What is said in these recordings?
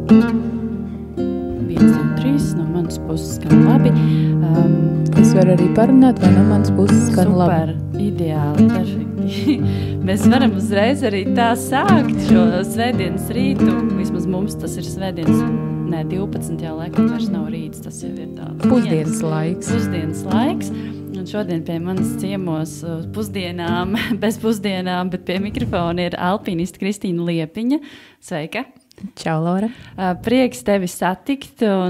No manas puses skan labi. Es varu arī parunāt, vai no manas puses skan labi? Super, ideāli, perfekti. Mēs varam uzreiz arī tā sākt šo svētdienas rītu. Vismaz mums tas ir svētdienas, 12 jau laikam vairs nav rīts, tas jau ir tāds Pusdienas laiks. Pusdienas laiks. Un šodien pie manas ciemos pusdienām, bez pusdienām, bet pie mikrofona ir alpinista Kristīna Liepiņa. Sveika! Čau, Laura! Prieks tevi satikt, un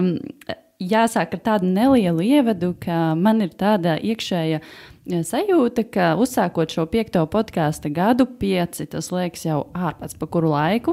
jāsāk ar tādu nelielu ievadu, ka man ir tāda iekšēja sajūta, ka uzsākot šo 5. podkāsta gadu, 5, tas liekas jau ārpats pa kuru laiku,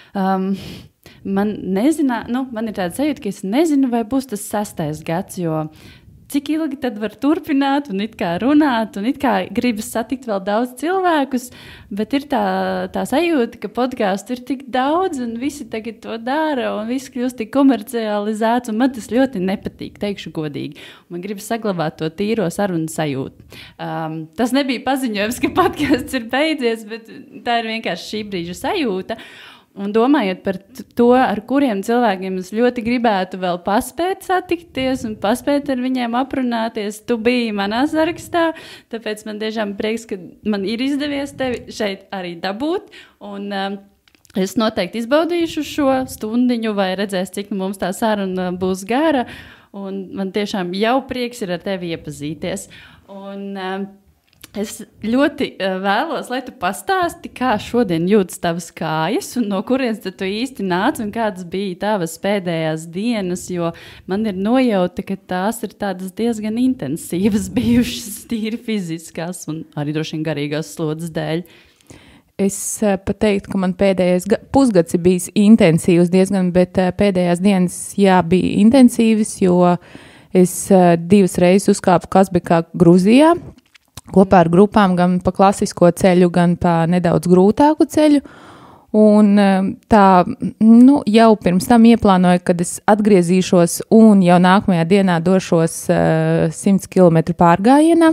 man ir tāda sajūta, ka es nezinu, vai būs tas 6. gads, jo cik ilgi tad var turpināt un it kā runāt, un it kā gribas satikt vēl daudz cilvēkus, bet ir tā sajūta, ka podkāstu ir tik daudz, un visi tagad to dara, un viss kļūst tik komercializēts, un man tas ļoti nepatīk, teikšu godīgi. Man gribas saglabāt to tīro sarunu sajūtu. Tas nebija paziņojums, ka podkāsts ir beidzies, bet tā ir vienkārši šī brīža sajūta. Un domājot par to, ar kuriem cilvēkiem es ļoti gribētu vēl paspēt satikties un paspēt ar viņiem aprunāties, tu biji manā sarakstā, tāpēc man tiešām prieks, ka man ir izdevies tevi šeit arī dabūt, un es noteikti izbaudīšu šo stundiņu, vai redzēs, cik mums tā saruna būs gara, un man tiešām jau prieks ir ar tevi iepazīties. Un es ļoti vēlos, lai tu pastāsti, kā šodien jūtas tavas kājas un no kurienes tu īsti nāc un kādas bija tavas pēdējās dienas, jo man ir nojauta, ka tās ir tādas diezgan intensīvas bijušas, tīri fiziskās un arī droši vien garīgās slodzes dēļ. Es pat teiktu, ka man pēdējais pusgads ir bijis intensīvs diezgan, bet pēdējās dienas bija intensīvas, jo es 2 reizes uzkāpu Kazbekā, Gruzijā, kopā ar grupām gan pa klasisko ceļu, gan pa nedaudz grūtāku ceļu. Un tā, jau pirms tam ieplānoju, kad es atgriezīšos un jau nākamajā dienā došos 100 km pārgājienā.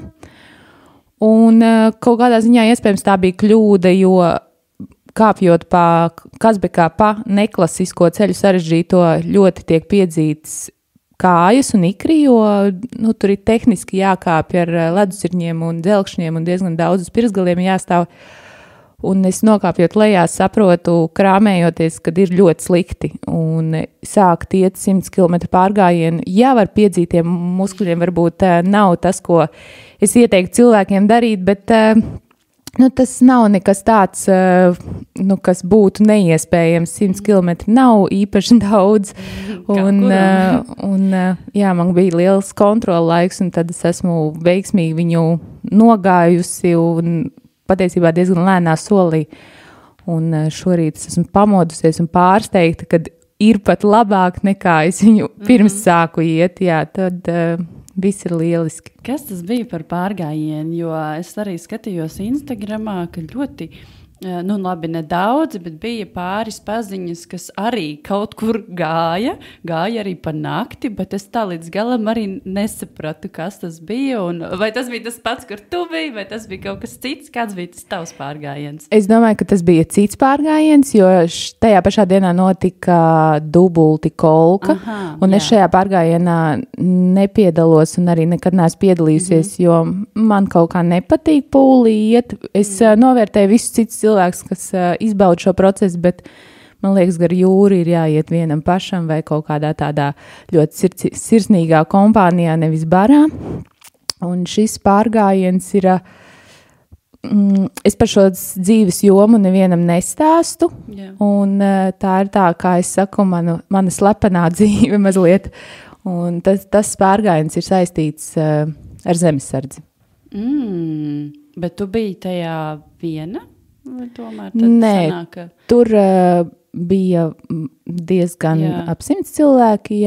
Un kaut kādā ziņā iespējams tā bija kļūda, jo kāpjot pa Kazbekā pa neklasisko ceļu sarežģīto ļoti tiek piedzīts kājas un ikri, jo tur ir tehniski jākāpj ar ledusirņiem un dzelkšņiem un diezgan daudz uz pirsgaliem jāstāv. Un es nokāpjot lejā saprotu, krāmējoties, kad ir ļoti slikti un sākt iet 100 km pārgājienu. Jā, ar piedzītiem muskuļiem varbūt nav tas, ko es ieteiktu cilvēkiem darīt, bet tas nav nekas tāds, kas būtu neiespējams. 100 km nav īpaši daudz. Un man bija liels kontrola laiks, un tad es esmu veiksmīgi viņu nogājusi un patiesībā diezgan lēnā solī. Un šorīt es esmu pamodusies un pārsteigta, kad ir pat labāk nekā es viņu pirms sāku iet. Jā, tad viss ir lieliski. Kas tas bija par pārgājienu? Jo es arī skatījos Instagramā, ka ļoti, labi nedaudzi, bet bija pāris paziņas, kas arī kaut kur gāja arī pa nakti, bet es tā līdz galam arī nesapratu, kas tas bija, un vai tas bija tas pats, kur tu biji, vai tas bija kaut kas cits, kāds bija tas tavs pārgājiens? Es domāju, ka tas bija cits pārgājiens, jo tajā pašā dienā notika dubulti kolka, un es šajā pārgājienā nepiedalos un arī nekad neesmu piedalījusies, jo man kaut kā nepatīk pūlī iet. Es novērtēju visus citus cilvēks, kas izbauda šo procesu, bet man liekas, gar jūru ir jāiet vienam pašam vai kaut kādā tādā ļoti sirsnīgā kompānijā, nevis barā. Un šis pārgājiens ir, es par šo dzīves jomu nevienam nestāstu, un tā ir tā, kā es saku, mana slepenā dzīve mazliet, un tas pārgājiens ir saistīts ar zemesardzi. Bet tu biji tajā viena? Nē, tur bija diezgan ap 100 cilvēki,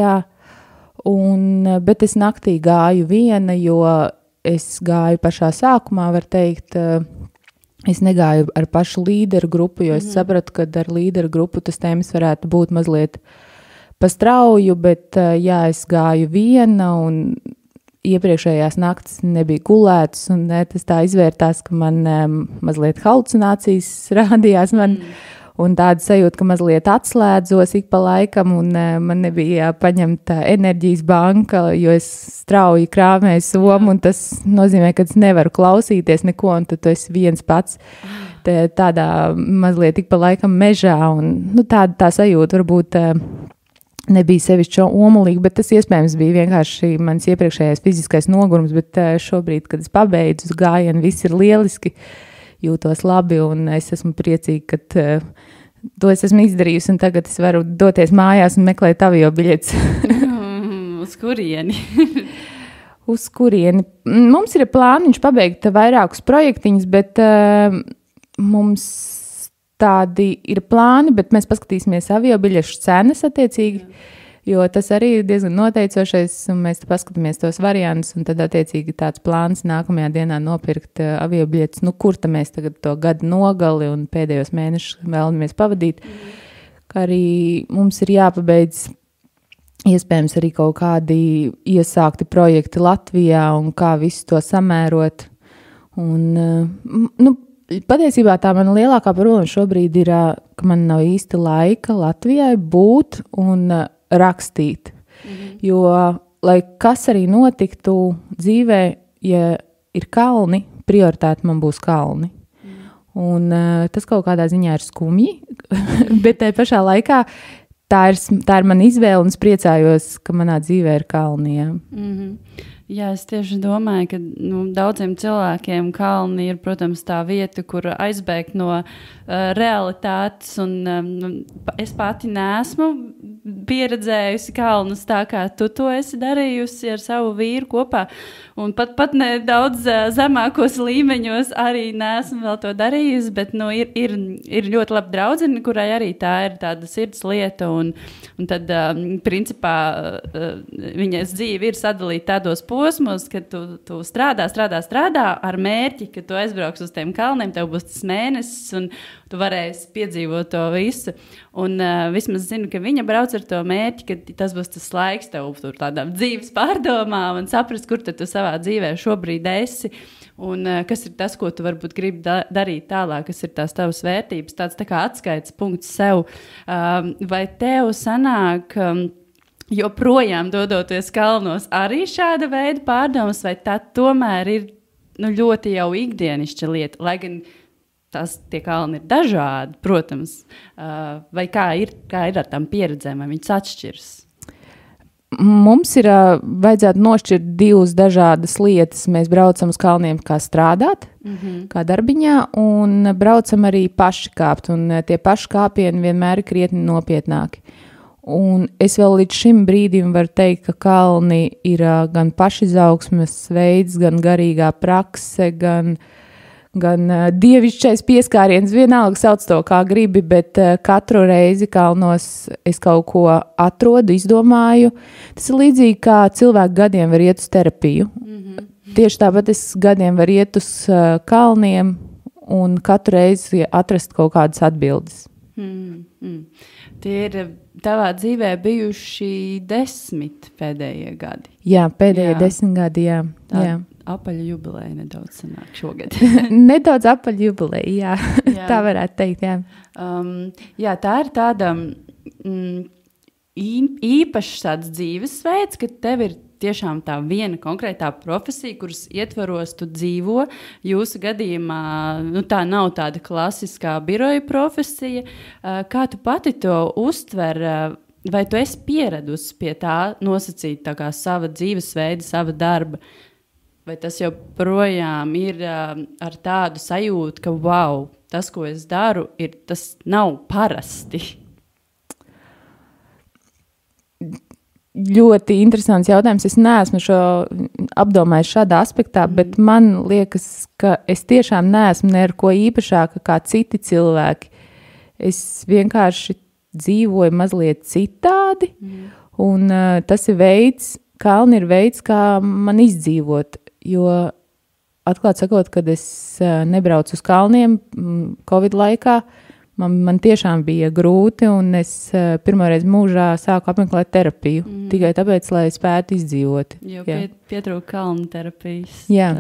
bet es naktī gāju viena, jo es gāju pašā sākumā, var teikt, es negāju ar pašu līderu grupu, jo es sapratu, ka ar līderu grupu tas tēmas varētu būt mazliet pa strauju, bet es gāju viena un iepriekšējās naktis nebija gulētas, un tas tā izvērtās, ka man mazliet halucinācijas rādījās man, un tāda sajūta, ka mazliet atslēdzos ik pa laikam, un man nebija paņemta enerģijas banka, jo es strauji krāmēju somu, un tas nozīmē, ka es nevaru klausīties neko, un tad tu esi viens pats tādā mazliet ik pa laikam mežā, un tā sajūta varbūt nebija sevišķi omulīga, bet tas iespējams bija vienkārši mans iepriekšējais fiziskais nogurums, bet šobrīd, kad es pabeidzu gājienu, viss ir lieliski, jūtos labi, un es esmu priecīga, ka to es esmu izdarījusi, un tagad es varu doties mājās un meklēt avio biļetes. Uz kurieni? Uz kurieni? Mums ir plāniņš pabeigt vairākus projektiņus, bet mums tādi ir plāni, bet mēs paskatīsimies avio biļešu cenas attiecīgi, jo tas arī ir diezgan noteicošais, un mēs paskatāmies tos variantus, un tad attiecīgi tāds plāns nākamajā dienā nopirkt avio biļetes, kur tad mēs tagad to gadu nogali un pēdējos mēnešus vēlamies pavadīt, kā arī mums ir jāpabeidz iespējams arī kaut kādi iesākti projekti Latvijā, un kā visu to samērot, un, patiesībā tā man lielākā problēma šobrīd ir, ka man nav īsti laika Latvijai būt un rakstīt. Jo, lai kas arī notiktu dzīvē, ja ir kalni, prioritāte man būs kalni. Un tas kaut kādā ziņā ir skumji, bet tai pašā laikā tā ir man izvēle, un es priecājos, ka manā dzīvē ir kalni. Jā. Jā, es tieši domāju, ka daudziem cilvēkiem kalni ir, protams, tā vieta, kur aizbēgt no realitātes, un es pati neesmu pieredzējusi kalnus tā, kā tu to esi darījusi ar savu vīru kopā, un pat ne daudz zemākos līmeņos arī neesmu vēl to darījusi, bet ir ļoti labi draudzene, kurai arī tā ir tāda sirds lieta, un tad, principā, viņas dzīve ir sadalīta tādos posmos, ka tu strādā ar mērķi, ka tu aizbrauks uz tiem kalniem, tev būs tas mēnesis, un tu varēsi piedzīvot to visu. Un vismaz zinu, ka viņa brauc ar to mērķi, ka tas būs tas laiks tev tur tādām dzīves pārdomām un saprast, kur tu savā dzīvē šobrīd esi. Un kas ir tas, ko tu varbūt gribi darīt tālāk, kas ir tās tavas vērtības, tāds tā kā atskaites punkts sev. Vai tev sanāk joprojām dodoties kalnos arī šāda veida pārdomas, vai tā tomēr ir ļoti jau ikdienišķa lieta, lai gan tie kalni ir dažādi, protams, vai kā ir ar tām pieredzēm, vai viņas atšķiras? Mums ir vajadzētu nošķirt divas dažādas lietas. Mēs braucam uz kalniem kā strādāt, kā darbiņā, un braucam arī paši kāpt, un tie paši kāpieni vienmēr ir krietni nopietnāki. Un es vēl līdz šim brīdim varu teikt, ka kalni ir gan pašizaugsmes veids, gan garīgā prakse, gan dievišķais pieskāriens, vienalga sauc to kā gribi, bet katru reizi kalnos es kaut ko atrodu, izdomāju. Tas ir līdzīgi kā cilvēki gadiem var iet uz terapiju. Tieši tāpat es gadiem varu iet uz kalniem un katru reizi atrast kaut kādas atbildes. Tie ir tavā dzīvē bijuši 10 pēdējie gadi. Jā, pēdējie 10 gadi, jā. Apaļa jubileja nedaudz sanāk šogad. Nedaudz apaļa jubileja, jā. Tā varētu teikt, jā. Jā, tā ir tāda īpašs tāds dzīvesveids, ka tev ir tiešām tā viena konkrētā profesija, kuras ietvaros tu dzīvo. Jūsu gadījumā tā nav tāda klasiskā biroja profesija. Kā tu pati to uztver? Vai tu esi pieradusi pie tā nosacīt tā kā sava dzīvesveida, sava darba? Vai tas joprojām ir ar tādu sajūtu, ka wow, tas, ko es daru, tas nav parasti? Ļoti interesants jautājums. Es neesmu šo apdomājis šādā aspektā, bet man liekas, ka es tiešām neesmu ne ar ko īpašāka kā citi cilvēki. Es vienkārši dzīvoju mazliet citādi, un tas ir veids, kalni ir veids, kā man izdzīvot. Jo, atklāt sakot, kad es nebraucu uz kalniem Covid laikā, Man tiešām bija grūti, un es pirmoreiz mūžā sāku apmeklēt terapiju, tikai tāpēc, lai spētu izdzīvot. Jo pietrūka kalnu terapijas. Jā.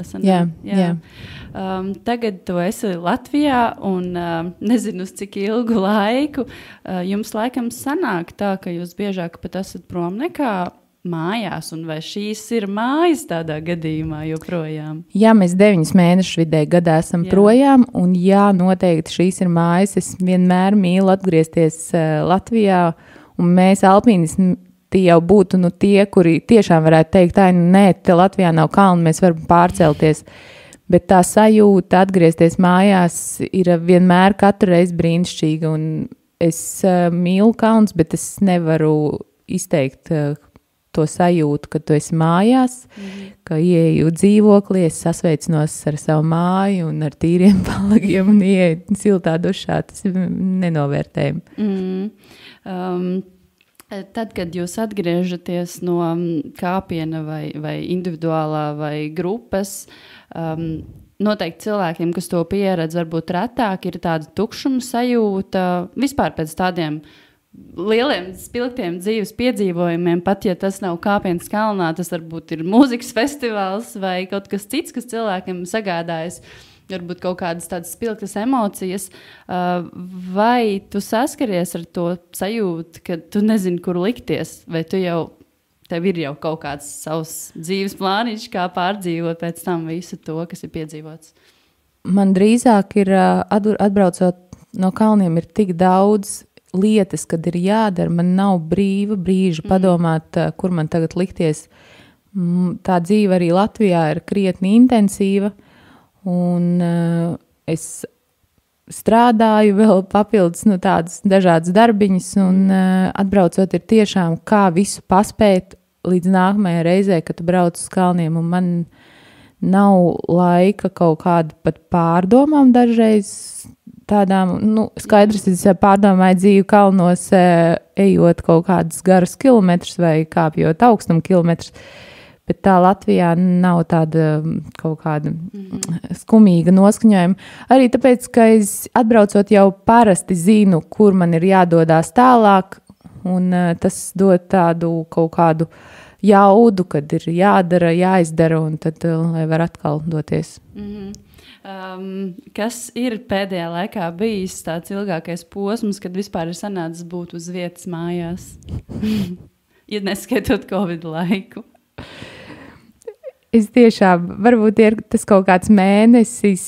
Tagad tu esi Latvijā, un nezinu, uz cik ilgu laiku. Jums laikam sanāk tā, ka jūs biežāk pat esat prom nekā mājās, un vai šīs ir mājas tādā gadījumā joprojām? Jā, mēs 9 mēnešus vidēji gadā esam projām, un jā, noteikti šīs ir mājas. Es vienmēr mīlu atgriezties Latvijā, un mēs alpīnisti tie jau būtu tie, kuri tiešām varētu teikt, nē, te Latvijā nav kalnu, mēs varam pārcelties. Bet tā sajūta atgriezties mājās ir vienmēr katru reizi brīnišķīga, un es mīlu kalnus, bet es nevaru izteikt to sajūtu, ka tu esi mājās, ka ieeju dzīvoklī, es sasveicinos ar savu māju un ar tīriem palagiem un ieeju siltā dušā. Tas ir nenovērtējami. Tad, kad jūs atgriežaties no kāpiena vai individuālā vai grupas, noteikti cilvēkiem, kas to pieredz, varbūt retāk ir tāda tukšuma sajūta vispār pēc tādiem lieliem, spilgtiem dzīves piedzīvojumiem, pat ja tas nav kāpiens kalnā, tas varbūt ir mūzikas festivāls vai kaut kas cits, kas cilvēkiem sagādājas varbūt kaut kādas tādas spilgtas emocijas. Vai tu saskaries ar to sajūtu, ka tu nezini, kur likties, vai tev ir jau kaut kāds savs dzīves plāniņš, kā pārdzīvot pēc tam visu to, kas ir piedzīvots? Man drīzāk ir, atbraucot no kalniem, ir tik daudz lietas, kad ir jādara, man nav brīva brīža padomāt, kur man tagad likties. Tā dzīve arī Latvijā ir krietni intensīva, un es strādāju vēl papildus tādas dažādas darbiņas, un atbraucot ir tiešām kā visu paspēt līdz nākamajai reizē, kad tu brauc uz kalniem, un man nav laika kaut kādu pat pārdomām dažreiz tādām, skaidrs, es pārdomāju dzīvi kalnos, ejot kaut kādus garus kilometrus vai kāpjot augstumu kilometrus, bet tā Latvijā nav tāda kaut kāda skumīga noskaņojuma. Arī tāpēc, ka es atbraucot jau parasti zinu, kur man ir jādodās tālāk, un tas dod tādu kaut kādu jaudu, kad ir jādara, jāizdara, un tad, lai var atkal doties. Kas ir pēdējā laikā bijis tāds ilgākais posms, kad vispār ir sanācis būt uz vietas mājās? Ja neskaitot Covid laiku. Es tiešām, varbūt ir tas kaut kāds mēnesis,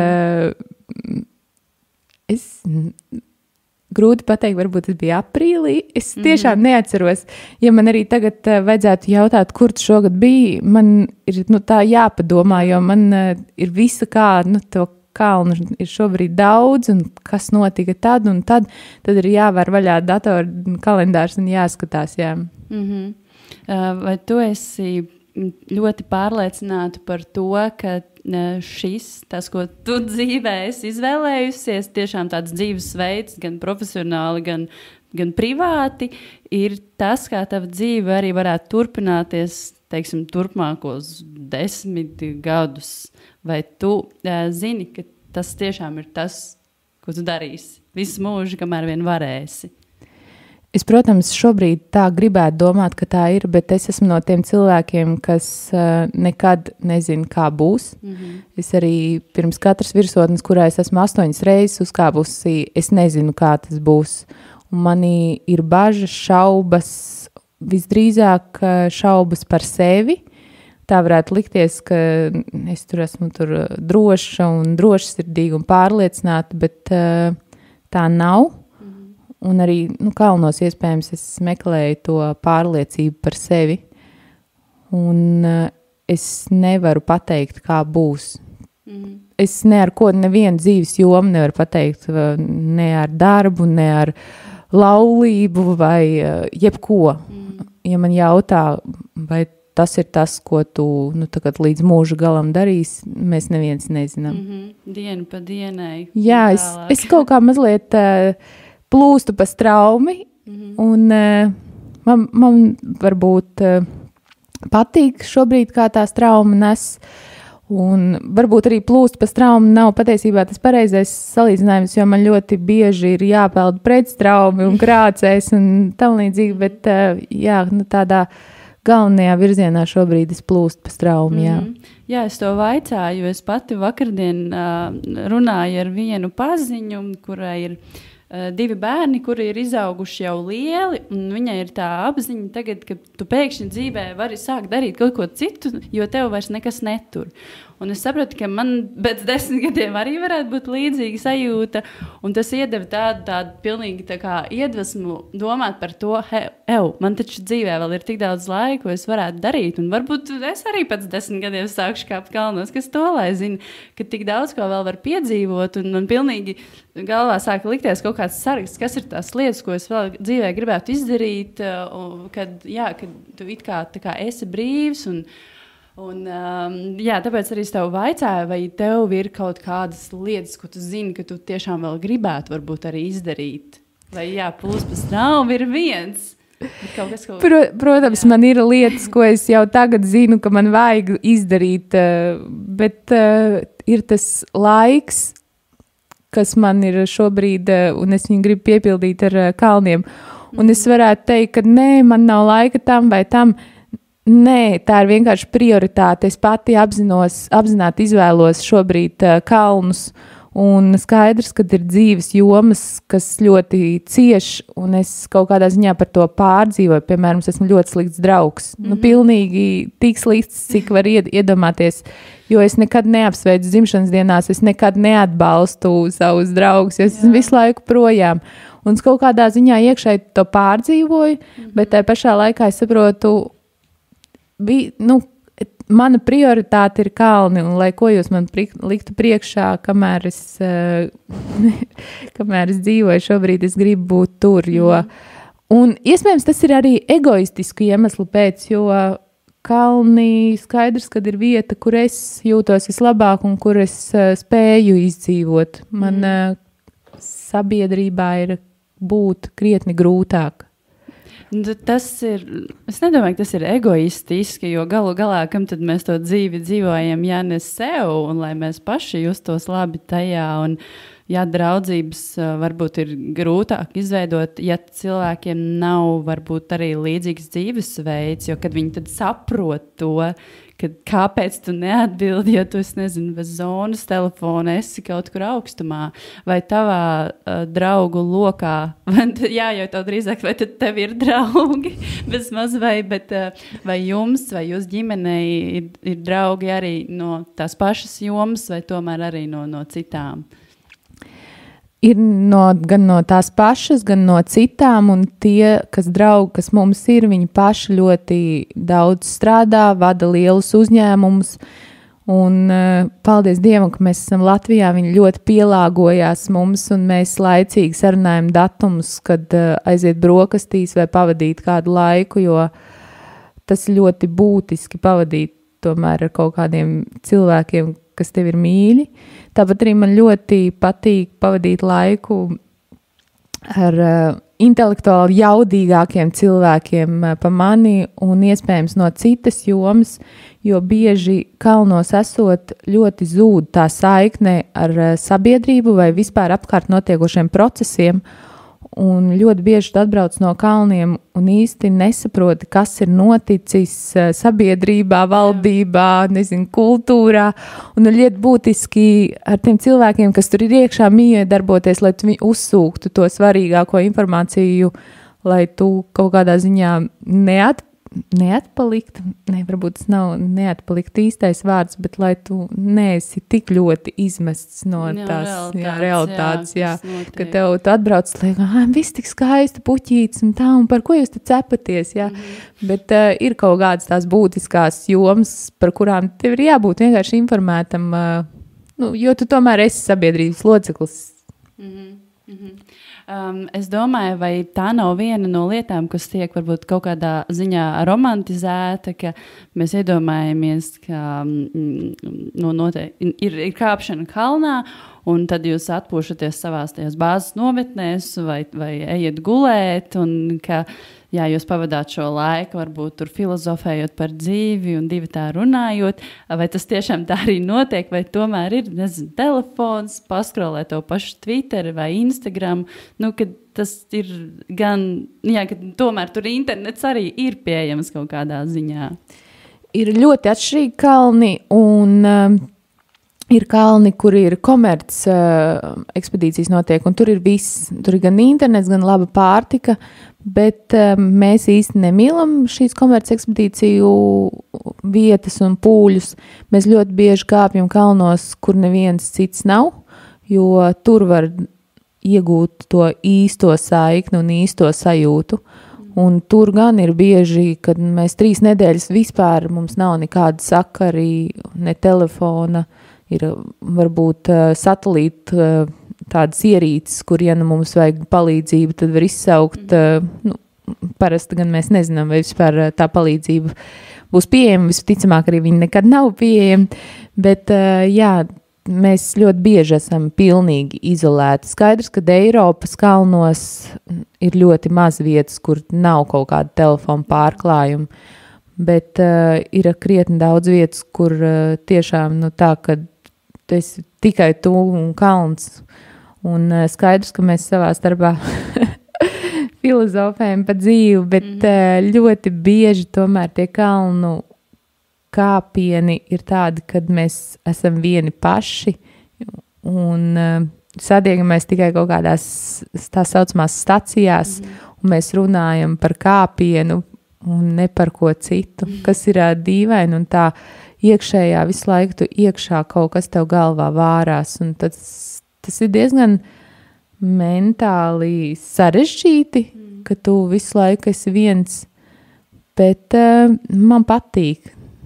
es grūti pateikt, varbūt tas bija aprīlī. Es tiešām neatceros. Ja man arī tagad vajadzētu jautāt, kur tu šogad biji, man ir tā jāpadomā, jo man ir visa kā, to kalnu ir šobrīd daudz, un kas notika tad un tad ir jāvar vaļā datoru kalendārs un jāskatās, jā. Vai tu esi ļoti pārliecināta par to, ka tas, ko tu dzīvē esi izvēlējusies, tiešām tāds dzīvesveids, gan profesionāli, gan privāti, ir tas, kā tava dzīve arī varētu turpināties, teiksim, turpmākos 10 gadus. Vai tu zini, ka tas tiešām ir tas, ko tu darīsi visu mūžu, kamēr vien varēsi? Es, protams, šobrīd tā gribētu domāt, ka tā ir, bet es esmu no tiem cilvēkiem, kas nekad nezina, kā būs. Es arī pirms katras virsotnes, kurā es esmu 8 reizes uzkāpusi, es nezinu, kā tas būs. Un manī ir bažas, šaubas, visdrīzāk šaubas par sevi. Tā varētu likties, ka es tur esmu droša un drošsirdīga un pārliecināta, bet tā nav. Un arī kalnos iespējams es meklēju to pārliecību par sevi. Un es nevaru pateikt, kā būs. Es ne ar ko, nevienu dzīves jomu nevaru pateikt, ne ar darbu, ne ar laulību vai jebko. Ja man jautā, vai tas ir tas, ko tu tagad līdz mūža galam darīsi, mēs neviens nezinām. Dienu pa dienai. Jā, es kaut kā mazliet plūstu pa straumi, un man varbūt patīk šobrīd, kā tā strauma nes, Un varbūt arī plūst pa straumu nav patiesībā tas pareizais salīdzinājums, jo man ļoti bieži ir jāpeld pretstraumi un krācēs un tam līdzīgi, bet jā, nu tādā galvenajā virzienā šobrīd es plūstu pa straumu, jā. Jā, es to vaicāju, jo es pati vakardien runāju ar vienu paziņu, kurai ir 2 bērni, kuri ir izauguši jau lieli, un viņai ir tā apziņa tagad, ka tu pēkšņi dzīvē vari sākt darīt kaut ko citu, jo tev vairs nekas netur. Un es sapratu, ka man pēc 10 gadiem arī varētu būt līdzīga sajūta, un tas iedeva tādu pilnīgi tā kā iedvesmu domāt par to, man taču dzīvē vēl ir tik daudz laika, ko es varētu darīt, un varbūt es arī pēc 10 gadiem sākšu kāpt kalnos, kas to lai zina, ka tik daudz ko vēl var piedzīvot, un man pilnīgi galvā sāka likties kaut kāds saraksts, kas ir tās lietas, ko es vēl dzīvē gribētu izdarīt, kad tu it kā esi brīvs, un jā, tāpēc arī es tev vaicāju, vai tev ir kaut kādas lietas, ko tu zini, ka tu tiešām vēl gribētu varbūt arī izdarīt. Vai jā, plūst pa straumu ir viens. Protams, man ir lietas, ko es jau tagad zinu, ka man vajag izdarīt, bet ir tas laiks, kas man ir šobrīd, un es viņu gribu piepildīt ar kalniem. Un es varētu teikt, ka nē, man nav laika tam vai tam. Nē, tā ir vienkārši prioritāte. Es pati apzināti izvēlos šobrīd kalnus, un skaidrs, ka ir dzīves jomas, kas ļoti cieš, un es kaut kādā ziņā par to pārdzīvoju. Piemēram, es esmu ļoti slikts draugs. Nu, pilnīgi tik slikts, cik var iedomāties, jo es nekad neapsveicu dzimšanas dienās, es nekad neatbalstu savus draugus, jo es esmu visu laiku projām. Un es kaut kādā ziņā iekšēji to pārdzīvoju, bet tajā pašā laikā es saprotu, mana prioritāte ir kalni, un lai ko jūs man liktu priekšā, kamēr es dzīvoju šobrīd, es gribu būt tur, un iespējams tas ir arī egoistisku iemeslu pēc, jo kalni skaidrs, kad ir vieta, kur es jūtos vislabāk un kur es spēju izdzīvot. Man sabiedrībā ir būt krietni grūtāk. Es nedomāju, ka tas ir egoistiski, jo galu galā, kam tad mēs to dzīvi dzīvojam, ja ne sev, un lai mēs paši justos labi tajā, un ja draudzības varbūt ir grūtāk izveidot, ja cilvēkiem nav varbūt arī līdzīgs dzīvesveids, jo kad viņi tad saprot to, kāpēc tu neatbildi, ja tu, es nezinu, bez zonas telefona esi kaut kur augstumā, vai tavā draugu lokā, jo tev drīzāk, vai tad tev ir draugi, bez maz vai jums, vai jūs ģimenei ir draugi arī no tās pašas jomas, vai tomēr arī no citām? Ir gan no tās pašas, gan no citām, un tie, kas mums ir, viņi paši ļoti daudz strādā, vada lielus uzņēmumus, un paldies Dievam, ka mēs esam Latvijā, viņi ļoti pielāgojās mums, un mēs laicīgi sarunājam datumus, kad aiziet brokastīs vai pavadīt kādu laiku, jo tas ļoti būtiski pavadīt tomēr ar kaut kādiem cilvēkiem, kas tev ir mīļi. Tāpat arī man ļoti patīk pavadīt laiku ar intelektuāli jaudīgākiem cilvēkiem pa mani un iespējams no citas jomas, jo bieži kalnos esot ļoti zūd tā saikne ar sabiedrību vai vispār apkārt notiekošiem procesiem, un ļoti bieži atbrauc no kalniem un īsti nesaproti, kas ir noticis sabiedrībā, valdībā, kultūrā, un ir ļoti būtiski ar tiem cilvēkiem, kas tur ir iekšā darboties, lai tu uzsūktu to svarīgāko informāciju, lai tu kaut kādā ziņā neatpalikt, varbūt tas nav neatpalikt īstais vārds, bet lai tu neesi tik ļoti izmests no tās realitātes, ka tev tu atbrauc, lai viss tik skaista puķītes un tā, un par ko jūs te cepaties, bet ir kaut kādas tās būtiskās jomas, par kurām tev ir jābūt vienkārši informētam, jo tu tomēr esi sabiedrības loceklis. Es domāju, vai tā nav viena no lietām, kas tiek varbūt kaut kādā ziņā romantizēta, ka mēs iedomājamies, ka ir kāpšana kalnā, un tad jūs atpūšaties savās tajās bāzes nometnēs vai ejat gulēt, un ka jā, jūs pavadāt šo laiku, varbūt tur filozofējot par dzīvi un divi tā runājot, vai tas tiešām tā arī notiek, vai tomēr ir, nezinu, telefons, paskrolē to pašu Twitter vai Instagram, kad tas ir gan, jā, ka tomēr tur internets arī ir pieejams kaut kādā ziņā. Ir ļoti atšķirīgi kalni, un ir kalni, kur ir komerc ekspedīcijas notiek, un tur ir viss. Tur ir gan internets, gan laba pārtika, bet mēs īsti nemīlam šīs komerc ekspedīciju vietas un pūļus. Mēs ļoti bieži kāpjam kalnos, kur neviens cits nav, jo tur var iegūt to īsto saikni un īsto sajūtu. Un tur gan ir bieži, kad mēs 3 nedēļas vispār mums nav nekāda sakari, ne telefona, ir varbūt satelīta tādas ierīces, kur, ja mums vajag palīdzību, tad var izsaukt, parasti gan mēs nezinām, vai vispār tā palīdzība būs pieejama, visticamāk arī viņa nekad nav pieejama, bet jā, mēs ļoti bieži esam pilnīgi izolēti. Skaidrs, ka Eiropas kalnos ir ļoti maz vietas, kur nav kaut kāda telefona pārklājuma, bet ir krietni daudz vietas, kur tiešām tā, ka esi tikai tu un kalns. Un skaidrs, ka mēs savā starpā filozofējam pa dzīvi, bet ļoti bieži tomēr tie kalnu kāpieni ir tādi, kad mēs esam vieni paši un sadiegamies tikai kaut kādās tā saucamās stacijās, un mēs runājam par kāpienu un ne par ko citu, kas ir dīvaini, un tā iekšējā visu laiku tu iekšā kaut kas tev galvā vārās, un tas ir diezgan mentāli sarežģīti, ka tu visu laiku esi viens, bet man patīk.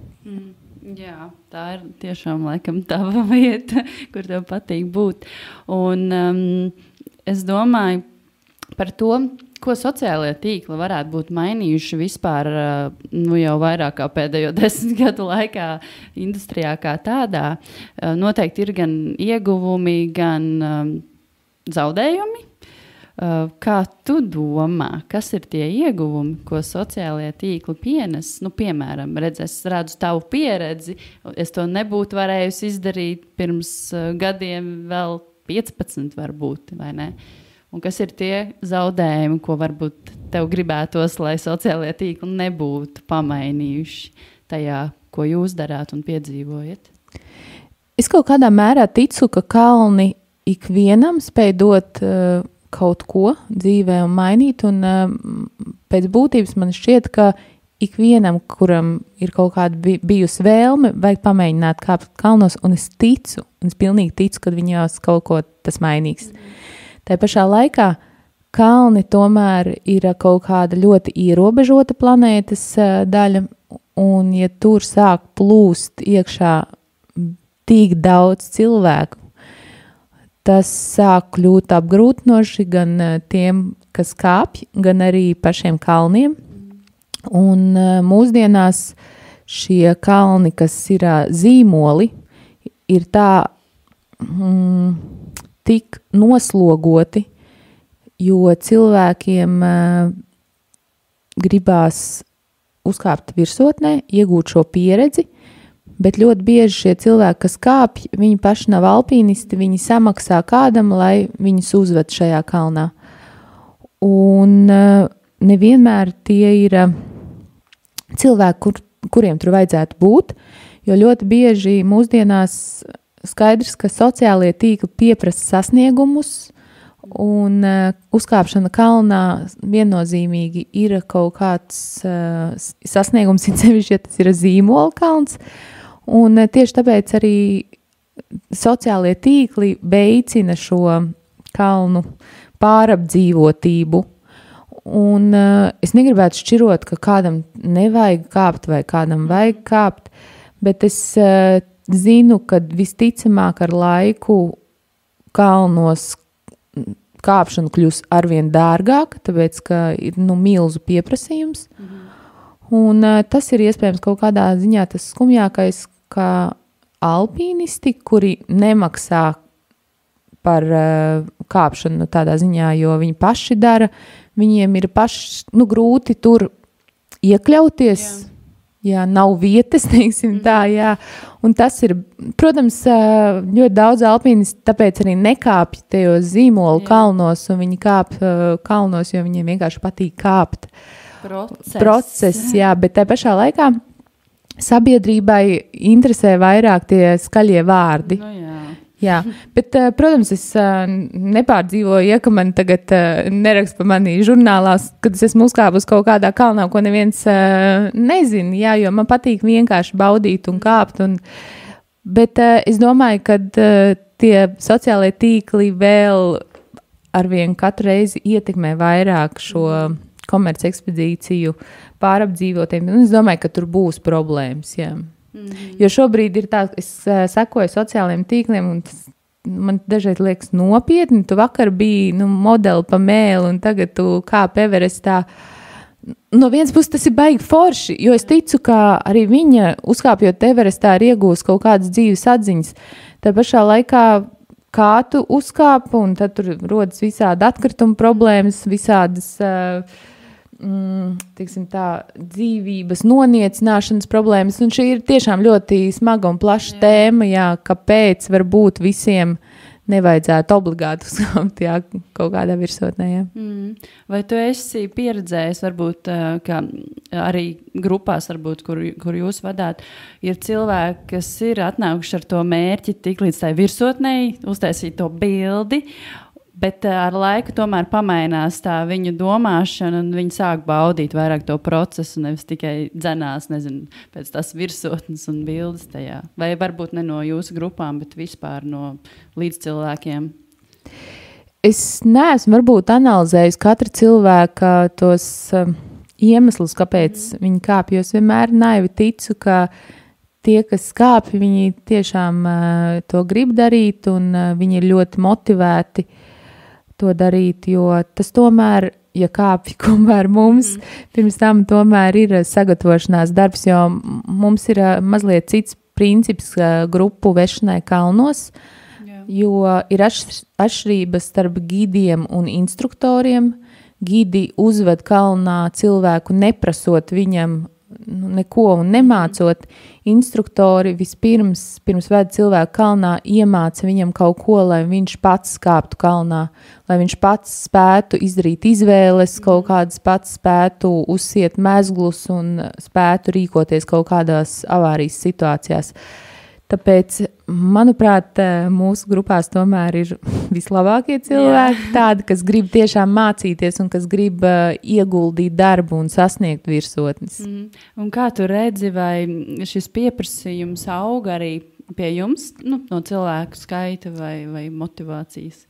Jā, tā ir tiešām laikam tava vieta, kur tev patīk būt. Un es domāju par to, ko sociālajie tīkli varētu būt mainījuši vispār jau vairāk kā pēdējo 10 gadu laikā industrijā kā tādā. Noteikti ir gan ieguvumi, gan zaudējumi. Kā tu domā, kas ir tie ieguvumi, ko sociālajie tīkli pienes? Piemēram, es redzu tavu pieredzi, es to nebūtu varējusi izdarīt pirms gadiem vēl 15 varbūt, vai ne? Un kas ir tie zaudējumi, ko varbūt tev gribētos, lai sociālajie tīkli nebūtu pamainījuši tajā, ko jūs darāt un piedzīvojat? Es kaut kādā mērā ticu, ka kalni ikvienam spēj dot kaut ko dzīvē un mainīt, un pēc būtības man šķiet, ka ikvienam, kuram ir kaut kāda bijusi vēlme, vajag pamēģināt kāpt kalnos, un es ticu, un es pilnīgi ticu, ka viņos kaut ko tas mainīgs. Tā pašā laikā kalni tomēr ir kaut kāda ļoti ierobežota planētas daļa, un ja tur sāk plūst iekšā tik daudz cilvēku, tas sāk kļūt apgrūtinoši gan tiem, kas kāpj, gan arī pašiem kalniem. Un mūsdienās šie kalni, kas ir zīmoli, ir tā tik noslogoti, jo cilvēkiem gribās uzkāpt virsotnē, iegūt šo pieredzi, bet ļoti bieži šie cilvēki, kas kāpj, viņi paši nav alpīnisti, viņi samaksā kādam, lai viņus uzved šajā kalnā. Un nevienmēr tie ir cilvēki, kuriem tur vajadzētu būt, jo ļoti bieži mūsdienās skaidrs, ka sociālie tīkli pieprasa sasniegumus, un uzkāpšana kalnā viennozīmīgi ir kaut kāds sasniegums, ja tas ir zīmola kalns, un tieši tāpēc arī sociālie tīkli veicina šo kalnu pārapdzīvotību, un es negribētu šķirot, ka kādam nevajag kāpt vai kādam vajag kāpt, bet es zinu, ka visticamāk ar laiku kalnos kāpšana kļūs arvien dārgāka, tāpēc, ka ir milzu pieprasījums. Un tas ir iespējams kaut kādā ziņā tas skumjākais, ka alpīnisti, kuri nemaksā par kāpšanu tādā ziņā, jo viņi paši dara, viņiem ir grūti tur iekļauties. Jā, nav vietas, teiksim tā, jā. Un tas ir, protams, ļoti daudz alpīnisti tāpēc arī nekāpj tajos zīmolu kalnos, un viņi kāp kalnos, jo viņiem vienkārši patīk kāpt. Process, jā, bet tai pašā laikā sabiedrībai interesē vairāk tie skaļie vārdi. Nu, jā. Jā, bet, protams, es nepārdzīvoju, ka man tagad neraksta par mani žurnālās, kad es esmu uzkāpus kaut kādā kalnā, ko neviens nezina, jā, jo man patīk vienkārši baudīt un kāpt. Bet es domāju, ka tie sociālie tīkli vēl arvien katru reizi ietekmē vairāk šo komerci ekspedīciju pārapdzīvotiem. Un es domāju, ka tur būs problēmas, jā. Jo šobrīd ir tā, es sekoju sociālajiem tīkliem, un man dažreiz liekas nopietni. Tu vakar biji modeli pa mēli, un tagad tu kāp Everestā. No vienas puses tas ir baigi forši, jo es ticu, ka arī viņa, uzkāpjot Everestā, ir iegūst kaut kādas dzīves atziņas. Tā pašā laikā, kā tu uzkāp, un tad tur rodas visādi atkrituma problēmas, visādas teiksim tā, dzīvības noniecināšanas problēmas, un šī ir tiešām ļoti smaga un plaša tēma, jā, kāpēc varbūt visiem nevajadzētu obligāti uzkāpt, jā, kaut kādā virsotnē, jā. Vai tu esi pieredzējis, varbūt, ka arī grupās, varbūt, kur jūs vadāt, ir cilvēki, kas ir atnākuši ar to mērķi tik līdz tai virsotnei, uztaisīt to bildi, bet ar laiku tomēr pamainās tā viņu domāšana, un viņi sāk baudīt vairāk to procesu, nevis tikai dzenās, nezinu, pēc tās virsotnes un bildes tajā. Vai varbūt ne no jūsu grupām, bet vispār no līdzcilvēkiem? Es neesmu varbūt analizējis katra cilvēka tos iemeslus, kāpēc viņi kāpj, jo es vienmēr naivi ticu, ka tie, kas kāpj, viņi tiešām to grib darīt, un viņi ir ļoti motivēti to darīt, jo tas tomēr, ja kāpj kumēr mums, pirms tam tomēr ir sagatavošanās darbs, jo mums ir mazliet cits princips grupu vešanai kalnos, jo ir atšķirības starp gidiem un instruktoriem. Gidi uzved kalnā cilvēku neprasot viņam neko un nemācot. Instruktori pirms ved cilvēku kalnā iemāca viņam kaut ko, lai viņš pats kāptu kalnā, lai viņš pats spētu izdarīt izvēles, kaut kādas pats spētu uzsiet mezglus un spētu rīkoties kaut kādās avārijas situācijās. Tāpēc, manuprāt, mūsu grupās tomēr ir vislabākie cilvēki, tādi, kas grib tiešām mācīties un kas grib ieguldīt darbu un sasniegt virsotnes. Un kā tu redzi, vai šis pieprasījums aug arī pie jums, no cilvēku skaita vai motivācijas?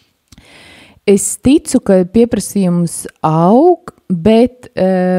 Es ticu, ka pieprasījums aug, bet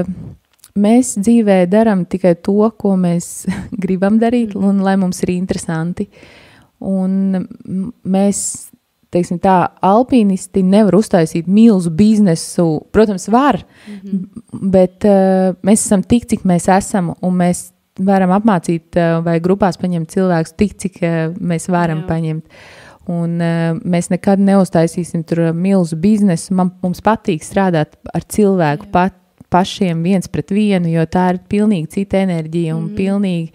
mēs dzīvē darām tikai to, ko mēs gribam darīt, un lai mums ir interesanti. Un mēs, teiksim tā, alpīnisti nevar uztaisīt milzu biznesu. Protams, var, bet mēs esam tik, cik mēs esam, un mēs varam apmācīt vai grupās paņemt cilvēkus tik, cik mēs varam paņemt. Un mēs nekad neuztaisīsim tur milzu biznesu. Mums patīk strādāt ar cilvēku pašiem viens pret vienu, jo tā ir pilnīgi cita enerģija un pilnīgi,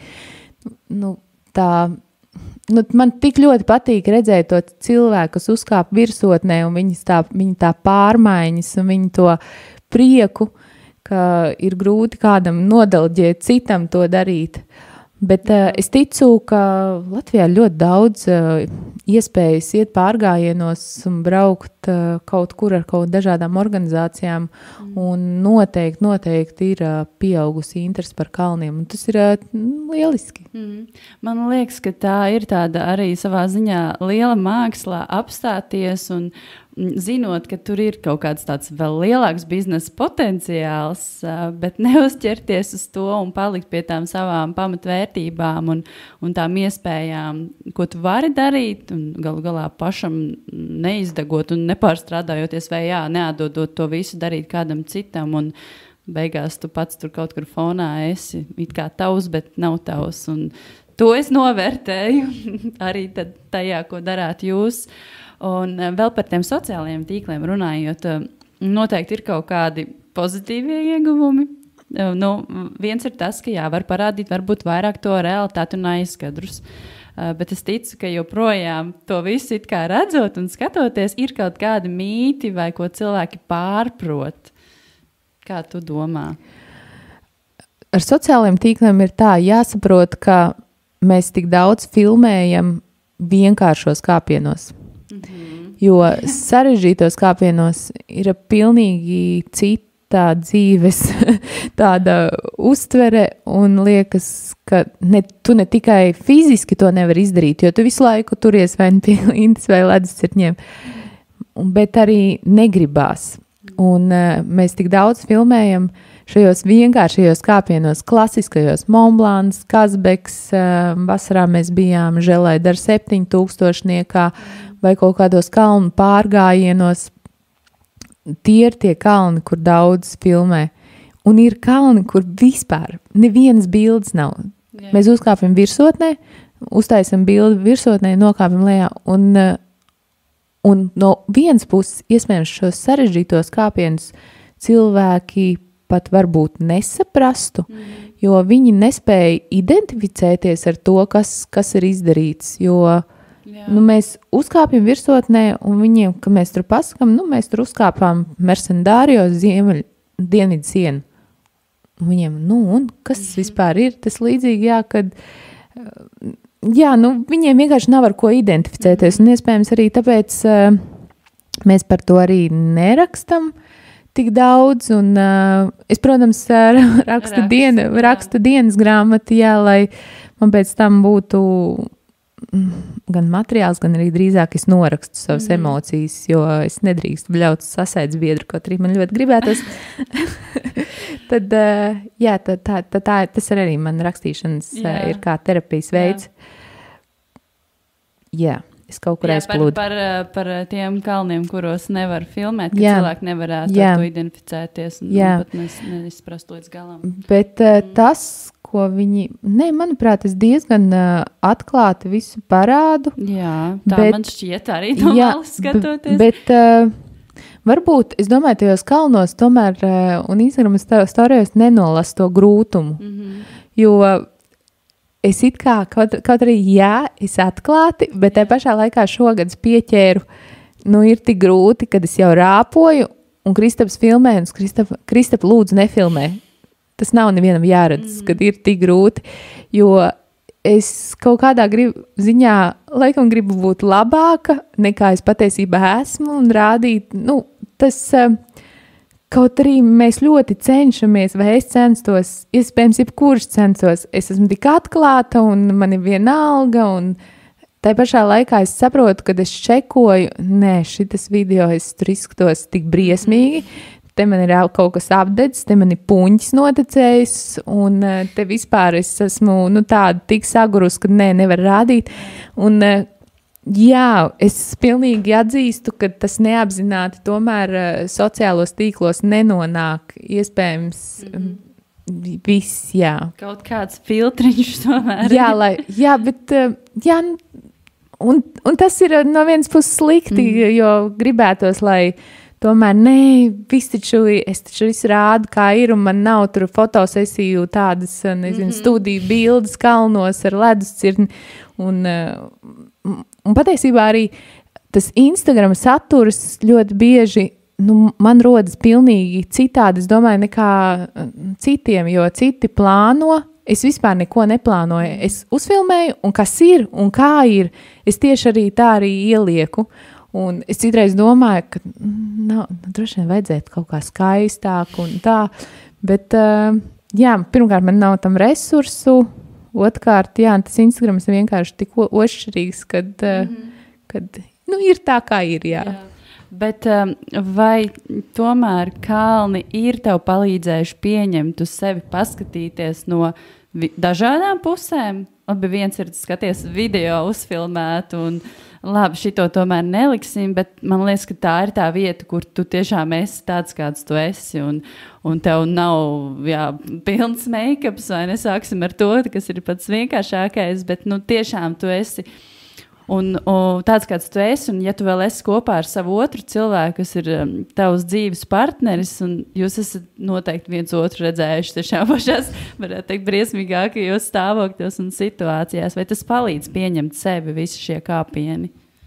man tik ļoti patīk redzēt to cilvēku, kas uzkāp virsotnē, un viņi tā pārmaiņas un viņi to prieku, ka ir grūti kādam nodalģēt citam to darīt. Bet es ticu, ka Latvijā ļoti daudz iespējas iet pārgājienos un braukt kaut kur ar kaut dažādām organizācijām, un noteikti ir pieaugusi interesi par kalniem, un tas ir lieliski. Man liekas, ka tā ir tāda arī savā ziņā liela māksla apstāties un zinot, ka tur ir kaut kāds tāds vēl lielāks biznesa potenciāls, bet neuzķerties uz to un palikt pie tām savām pamatvērtībām un tām iespējām, ko tu vari darīt, un galu galā pašam neizdegot un nepārstrādājoties vai neatdodot to visu darīt kādam citam, un beigās tu pats tur kaut kur fonā esi it kā tavs, bet nav tavs, un to es novērtēju arī tajā, ko darāt jūs. Un vēl par tiem sociālajiem tīkliem runājot, noteikti ir kaut kādi pozitīvie ieguvumi. Viens ir tas, ka var parādīt varbūt vairāk to realitāti un aizskadrus. Bet es ticu, ka joprojām to visu it kā redzot un skatoties, ir kaut kādi mīti vai ko cilvēki pārprot. Kā tu domā? Ar sociālajiem tīkliem ir tā jāsaprot, ka mēs tik daudz filmējam vienkāršos kāpienos. Jo sarežģītos kāpienos ir pilnīgi cita dzīves tāda uztvere un liekas, ka tu ne tikai fiziski to nevari izdarīt, jo tu visu laiku turies vai pie lintas vai leduscirņiem, bet arī negribās. Un mēs tik daudz filmējam šajos vienkāršajos kāpienos, klasiskajos Montblancs, Kazbeks, vasarā mēs bijām Želaidara 7000 vai kaut kādos kalnu pārgājienos. Tie ir tie kalni, kur daudz filmē. Un ir kalni, kur vispār nevienas bildes nav. Jā. Mēs uzkāpjam virsotnē, uztaisam bildi virsotnē, nokāpjam lejā. Un no vienas puses, iespējams, šos sarežģītos kāpienus cilvēki pat varbūt nesaprastu, jo viņi nespēja identificēties ar to, kas ir izdarīts, jo mēs uzkāpjam virsotnē, un viņiem, kad mēs tur pasakām, mēs tur uzkāpām Mercendārio dienvidu sienu. Un viņiem, un kas tas vispār ir? Tas līdzīgi, kad viņiem vienkārši nav ar ko identificēties, un iespējams arī tāpēc mēs par to arī nerakstam tik daudz, un es, protams, rakstu dienas grāmatu, lai man pēc tam būtu gan materiāls, gan arī drīzāk es norakstu savas emocijas, jo es nedrīkstu bļaut sasēdz biedru, kaut arī man ļoti gribētos. Tad tas ir arī man rakstīšanas ir kā terapijas veids. Jā, es kaut kur aizplūdu. Par tiem kalniem, kuros nevar filmēt, ka cilvēki nevarētu ar to identificēties un pat neizprast līdz galam. Bet tas, ko viņi, manuprāt, es diezgan atklāti visu parādu. Jā, man šķiet arī no malas skatoties. Bet varbūt, es domāju, tajos kalnos tomēr un Instagram storijos nenolasu to grūtumu. Jo es it kā, kaut arī es atklāti, bet tajā pašā laikā šogad pieķēru, ir tik grūti, kad es jau rāpoju, un Kristaps filmē, un Kristap lūdzu nefilmē. Tas nav nevienam jāredz, kad ir tik grūti, jo es kaut kādā ziņā laikam gribu būt labāka, nekā es patiesībā esmu, un rādīt, tas kaut arī mēs ļoti cenšamies, vai es censtos, iespējams, jebkurš censos, es esmu tik atklāta, un man ir vienalga, un tai pašā laikā es saprotu, kad es čekoju, šitas video es tur izskatos tik briesmīgi, te man ir kaut kas apdedzis, te man ir puņķis notecējis, un te vispār es esmu tāda tik sagurus, ka nevar rādīt. Un es pilnīgi atzīstu, ka tas neapzināti tomēr sociālos tīklos nenonāk, iespējams, viss, Kaut kāds filtriņš tomēr. Un tas ir no vienas puses slikti, jo gribētos, lai tomēr, es taču visu rādu, kā ir, un man nav tur fotosesiju tādas, studiju bildes kalnos ar leduscirni, un patiesībā arī tas Instagram saturs ļoti bieži, man rodas pilnīgi citādi, es domāju, nekā citiem, jo citi plāno, es vispār neko neplānoju, es uzfilmēju, un kas ir, un kā ir, es tieši arī tā arī ielieku. Un es citreiz domāju, ka droši vien vajadzētu kaut kā skaistāk un tā, bet pirmkārt man nav tam resursu, otrkārt, tas Instagrams ir vienkārši tik ošķirīgs, kad ir tā, kā ir, Jā. Bet vai tomēr kalni ir tev palīdzējuši pieņemt uz sevi, paskatīties no dažādām pusēm? labi, viens ir skaties video uzfilmēt un labi, šito tomēr neliksim, bet man liekas, ka tā ir tā vieta, kur tu tiešām esi tāds, kāds tu esi, un tev nav, pilns make-ups, vai nesāksim ar to, kas ir pats vienkāršākais, bet, tiešām tu esi un tāds, kāds tu esi, un ja tu vēl esi kopā ar savu otru cilvēku, kas ir tavs dzīves partneris, un jūs esat noteikti viens otru redzējuši tiešām pašās, varētu teikt, briesmīgākajos stāvokļos un situācijās, vai tas palīdz pieņemt sevi visi šie kāpieni?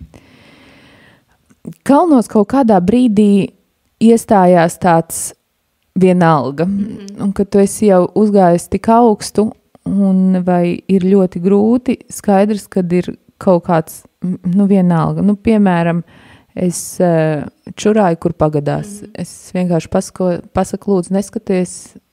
Kalnos kaut kādā brīdī iestājās tāds vienalga, un kad tu esi jau uzgājis tik augstu, un vai ir ļoti grūti, skaidrs, kad ir kaut kāds, vienalga. Piemēram, es čurāju, kur pagadās. Es vienkārši pasaku, lūdzu, neskaties,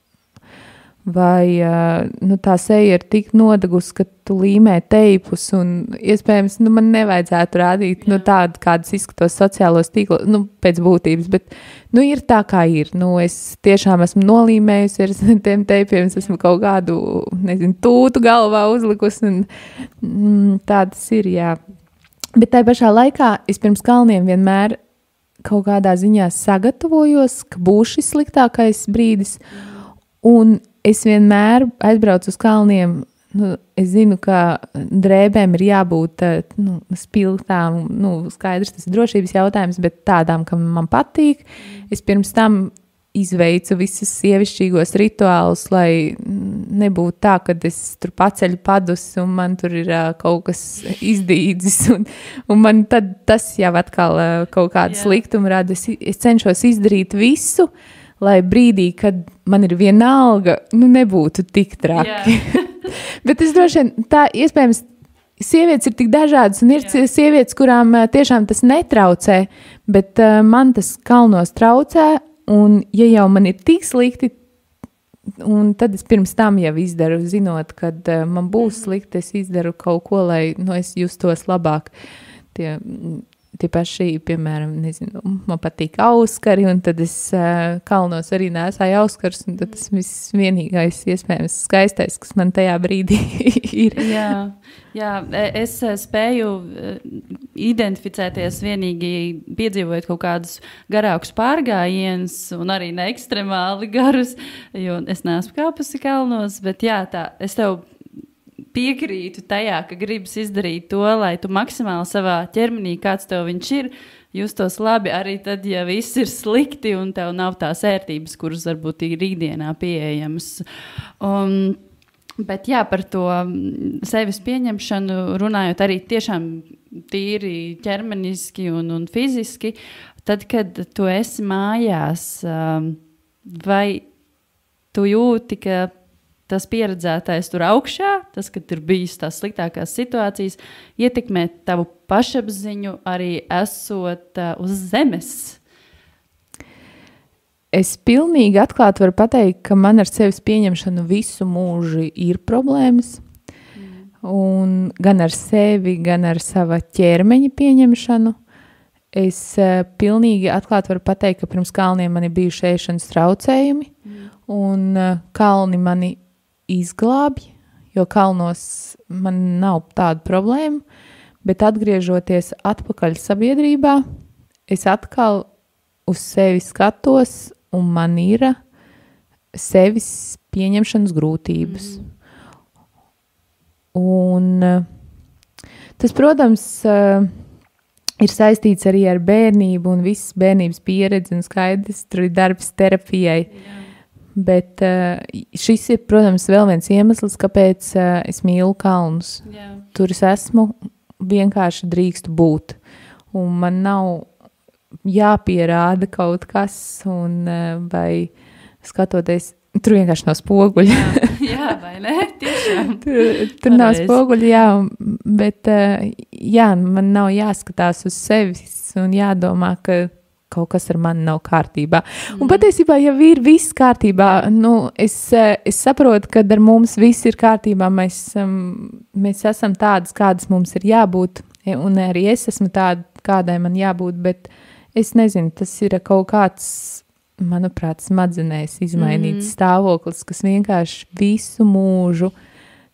vai tā seja ir tik nodegus, ka tu līmē teipus, un iespējams, man nevajadzētu rādīt tādu, kādas izskatos sociālos tīklos, pēc būtības, bet, ir tā, kā ir. Es tiešām esmu nolīmējusi ar tiem teipiem, es esmu kaut kādu, tūtu galvā uzlikusi, un tādas ir, jā. Bet tai pašā laikā es pirms kalniem vienmēr kaut kādā ziņā sagatavojos, ka būs šis sliktākais brīdis, un es vienmēr aizbraucu uz kalniem, es zinu, ka drēbēm ir jābūt spilgtām, skaidrs, tas ir drošības jautājums, bet tādām, kam man patīk. Es pirms tam izveicu visas sievišķīgos rituālus, lai nebūtu tā, kad es tur paceļu padus un man tur ir kaut kas izdīdzis, un man tad tas jau atkal kaut kādu sliktumu rada. Es cenšos izdarīt visu, lai brīdī, kad man ir vienalga, nebūtu tik traki. Bet es droši vien tā, iespējams, sievietes ir tik dažādas, un ir sievietes, kurām tiešām tas netraucē, bet man tas kalnos traucē, un ja jau man ir tik slikti, un tad es pirms tam jau izdaru, zinot, kad man būs slikti, es izdaru kaut ko, lai es justos labāk. Tie paši, piemēram, man patīk auskari, un tad es kalnos arī nēsāju auskars, un tad tas viss vienīgais, iespējams, skaistais, kas man tajā brīdī ir. Jā, es spēju identificēties vienīgi piedzīvojot kaut kādus garākus pārgājienus, un arī ne ekstremāli garus, jo es neesmu kāpusi kalnos, bet es tev piekrītu tajā, ka gribas izdarīt to, lai tu maksimāli savā ķermenī, kāds tev viņš ir, justos labi arī tad, ja viss ir slikti un tev nav tās ērtības, kuras varbūt ir ikdienā pieejamas. Bet par to sevis pieņemšanu runājot arī tiešām tīri ķermeniski un fiziski, tad, kad tu esi mājās, vai tu jūti, ka tas pieredzētais tur augšā, tas, kad ir bijis tās sliktākās situācijas, ietekmē tavu pašapziņu arī esot uz zemes? Es pilnīgi atklāti varu pateikt, ka man ar sevis pieņemšanu visu mūžu ir problēmas. Un gan ar sevi, gan ar sava ķermeņa pieņemšanu. Es pilnīgi atklāti varu pateikt, ka pirms kalniem man ir bijuši ēšanas traucējumi, un kalni mani izglābj, jo kalnos man nav tādu problēmu, bet atgriežoties atpakaļ sabiedrībā, es atkal uz sevi skatos, un man ir sevis pieņemšanas grūtības. Un tas, protams, ir saistīts arī ar bērnību un visas bērnības pieredzi, un skaidrs, tur ir darbs terapijai. Bet šis ir, protams, vēl viens iemesls, kāpēc es mīlu kalnus. Tur es esmu, vienkārši drīkstu būt. Un man nav jāpierāda kaut kas, un vai skatoties, tur vienkārši nav spoguļi. Jā, vai ne? Tiešām. Tur nav spoguļi, bet man nav jāskatās uz sevis un jādomā, ka kaut kas ar mani nav kārtībā. Un patiesībā, ja ir viss kārtībā, es saprotu, ka ar mums viss ir kārtībā, mēs esam tādas, kādas mums ir jābūt, un arī es esmu tāda, kādai man jābūt, bet es nezinu, tas ir kaut kāds, manuprāt, smadzenēs izmainīts stāvoklis, kas vienkārši visu mūžu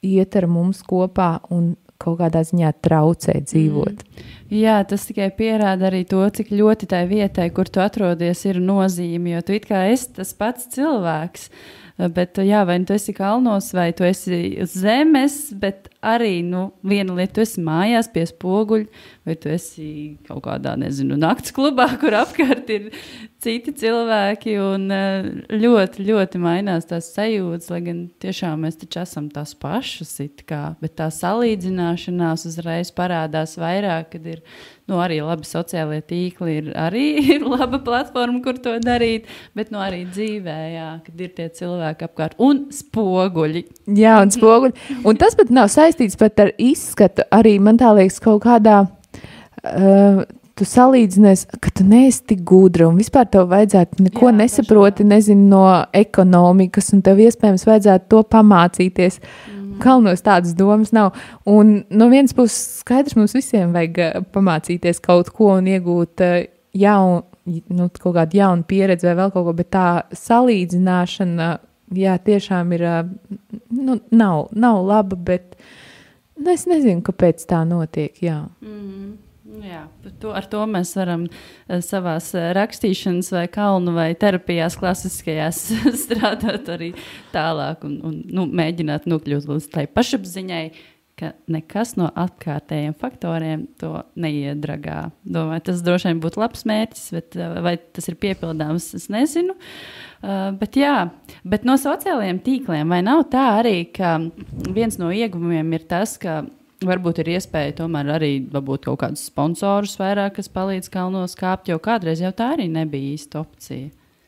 iet ar mums kopā un kaut kādā ziņā traucē dzīvot. Jā, tas tikai pierāda arī to, cik ļoti tai vietai, kur tu atrodies, ir nozīme, jo tu it kā esi tas pats cilvēks. Bet, jā, vai tu esi kalnos, vai tu esi uz zemes, bet arī, viena lieta, tu esi mājās pie spoguļa, vai tu esi kaut kādā, nakts klubā, kur apkārt ir citi cilvēki, un ļoti, ļoti mainās tās sajūtas, lai gan tiešām mēs taču esam tās pašas it kā, bet tā salīdzināšanās uzreiz parādās vairāk, kad ir, arī labi sociālie tīkli ir laba platforma, kur to darīt, bet arī dzīvē, jā, kad ir tie cilvēki apkārt un spoguļi. Jā, un spoguļi. Un tas pat nav saistīts pat ar izskatu. Arī man tā liekas kaut kādā, tu salīdzinies, ka tu neesi tik gudra un vispār tev vajadzētu neko nesaproti, nezinu, no ekonomikas un tev iespējams vajadzētu to pamācīties. Kalnos tādas domas nav. Un no vienas puses skaidrs, mums visiem vajag pamācīties kaut ko un iegūt kaut kādu jaunu pieredzi vai vēl kaut ko, bet tā salīdzināšana, jā, tiešām ir, nav laba, bet es nezinu, kāpēc tā notiek, jā. Jā, ar to mēs varam savās rakstīšanas vai kalnu vai terapijās klasiskajās strādāt arī tālāk un mēģināt nokļūt līdz tai pašapziņai, ka nekas no apkārtējiem faktoriem to neiedragā. Domāju, tas droši vien būtu labs mērķis, bet vai tas ir piepildāms, es nezinu. Bet no sociālajiem tīkliem, vai nav tā arī, ka viens no ieguvumiem ir tas, ka varbūt ir iespēja tomēr arī varbūt kaut kādus sponsorus vairāk, kas palīdz kalnos kāpt, jo kādreiz jau tā arī nebija īsta opcija.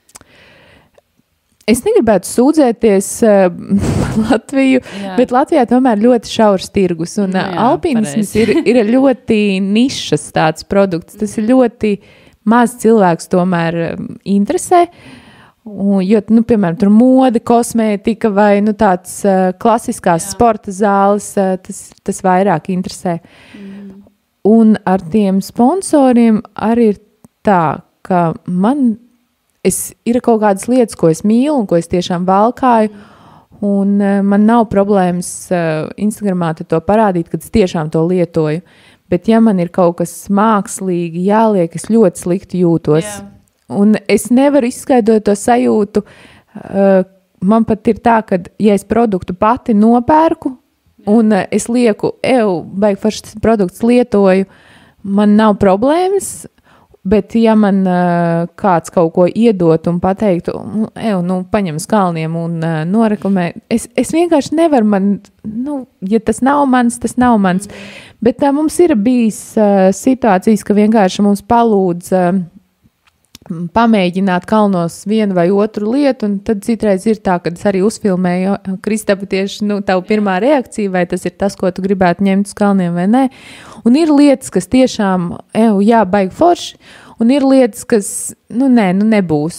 Es negribētu sūdzēties Latviju, bet Latvijā tomēr ļoti šaurs tirgus, un alpinisms ir ļoti nišas tāds produkts. Tas ir ļoti maz cilvēks tomēr interesē. Jo, piemēram, tur mode, kosmētika vai tāds klasiskās sporta zāles, tas vairāk interesē. Un ar tiem sponsoriem arī ir tā, ka ir kaut kādas lietas, ko es mīlu un ko es tiešām valkāju, un man nav problēmas Instagramā to parādīt, kad es tiešām to lietoju. Bet ja man ir kaut kas mākslīgi jāliek, es ļoti slikti jūtos. Jā. Un es nevaru izskaidrot to sajūtu. Man pat ir tā, ka, ja es produktu pati nopērku un es lieku, baigi foršs produkts lietoju, man nav problēmas, bet ja man kāds kaut ko iedot un pateiktu, paņem uz kalniem un noreklamē, es vienkārši nevaru, ja tas nav mans, tas nav mans. Bet mums ir bijis situācijas, ka vienkārši mums palūdz pamēģināt kalnos vienu vai otru lietu, un tad citreiz ir tā, kad es arī uzfilmēju, Kristapa, tieši tavu pirmā reakcija, vai tas ir tas, ko tu gribētu ņemt uz kalniem vai nē. Un ir lietas, kas tiešām, baigi forši, un ir lietas, kas, nebūs.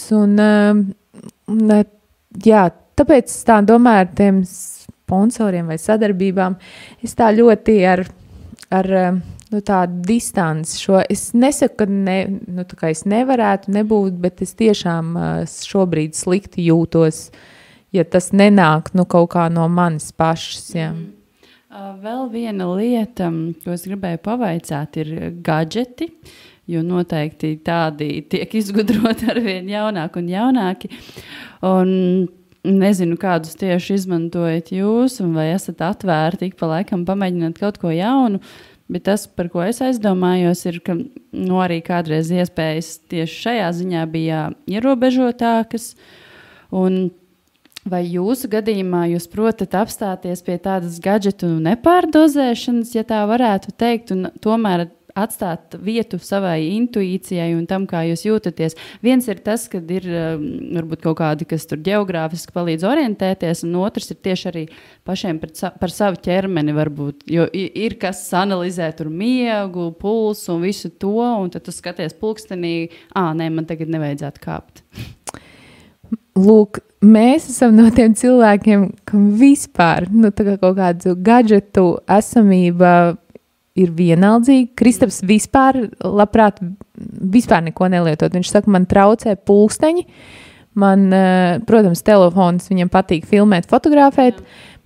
Tāpēc tā domāju ar tiem sponsoriem vai sadarbībām, es tā ļoti ar tādu distanci šo. Es nesaku, ka es nevarētu nebūt, bet es tiešām šobrīd slikti jūtos, ja tas nenāk kaut kā no manis pašas. Jā. Vēl viena lieta, ko es gribēju pavaicāt, ir gadžeti, jo noteikti tādi tiek izgudroti arvien jaunāki un jaunāki. Un nezinu, kādus tieši izmantojat jūs, un vai esat atvērti ik pa laikam pamēģināt kaut ko jaunu. Bet tas, par ko es aizdomājos, ir, ka arī kādreiz iespējas tieši šajā ziņā bija ierobežotākas. Un vai jūsu gadījumā jūs protat apstāties pie tādas gadžetu nepārdozēšanas, ja tā varētu teikt, un tomēr atstāt vietu savai intuīcijai un tam, kā jūs jūtaties. Viens ir tas, kad ir varbūt kaut kādi, kas tur ģeogrāfiski palīdz orientēties, un otrs ir tieši arī pašiem par savu ķermeni varbūt, jo ir kas analizē tur miegu, pulsu un visu to, un tad tu skaties pulkstenī, man tagad nevajadzētu kāpt. Lūk, mēs esam no tiem cilvēkiem, kam vispār, tā kā kaut kādu gadžetu esamība ir vienaldzīgi. Kristaps labprāt vispār neko nelietot. Viņš saka, man traucē pulksteņi. Man, protams, telefons viņam patīk filmēt, fotografēt,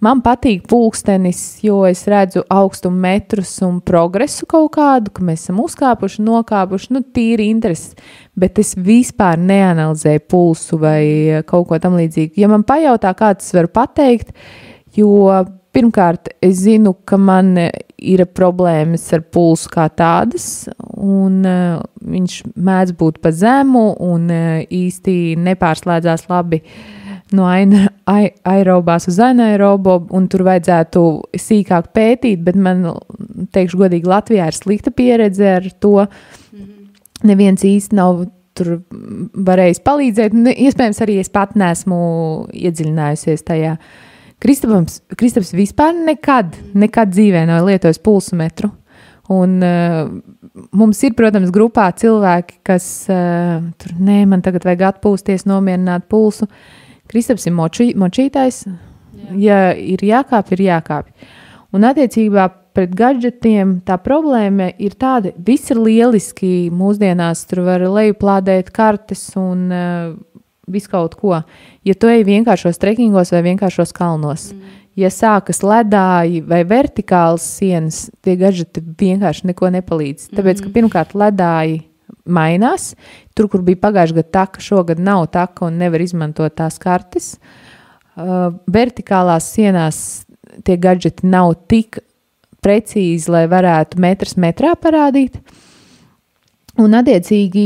Man patīk pulkstenis, jo es redzu augstumu metrus un progresu kaut kādu, ka mēs esam uzkāpuši, nokāpuši, tīri interesi, bet es vispār neanalizēju pulsu vai kaut ko tam līdzīgu. Ja man pajautā, kā tas var pateikt, jo pirmkārt es zinu, ka man ir problēmas ar pulsu kā tādas, un viņš mēdz būt pa zemu un īsti nepārslēdzās labi no aerobās uz anaerobo, un tur vajadzētu sīkāk pētīt, bet man, teikšu godīgi, Latvijā ir slikta pieredze ar to. Neviens īsti nav tur varējis palīdzēt, un iespējams arī es pat neesmu iedziļinājusies tajā. Kristaps vispār nekad dzīvē nav lietojis pulsometru, un mums ir, protams, grupā cilvēki, kas tur, man tagad vajag atpūsties, nomierināt pulsu. Kristaps ir močītājs, ja ir jākāpj. Un attiecībā pret gadžetiem tā problēma ir tāda, viss ir lieliski mūsdienās, tur var lejuplādēt kartes un visu kaut ko. Ja tu ej vienkāršos trekingos vai vienkāršos kalnos, ja sākas ledāji vai vertikālas sienas, tie gadžeti vienkārši neko nepalīdz. Tāpēc, ka pirmkārt ledāji mainās. Tur, kur bija pagājuši gadu taka, šogad nav taka un nevar izmantot tās kartes. Vertikālās sienās tie gadžeti nav tik precīzi, lai varētu metrs metrā parādīt. Un attiecīgi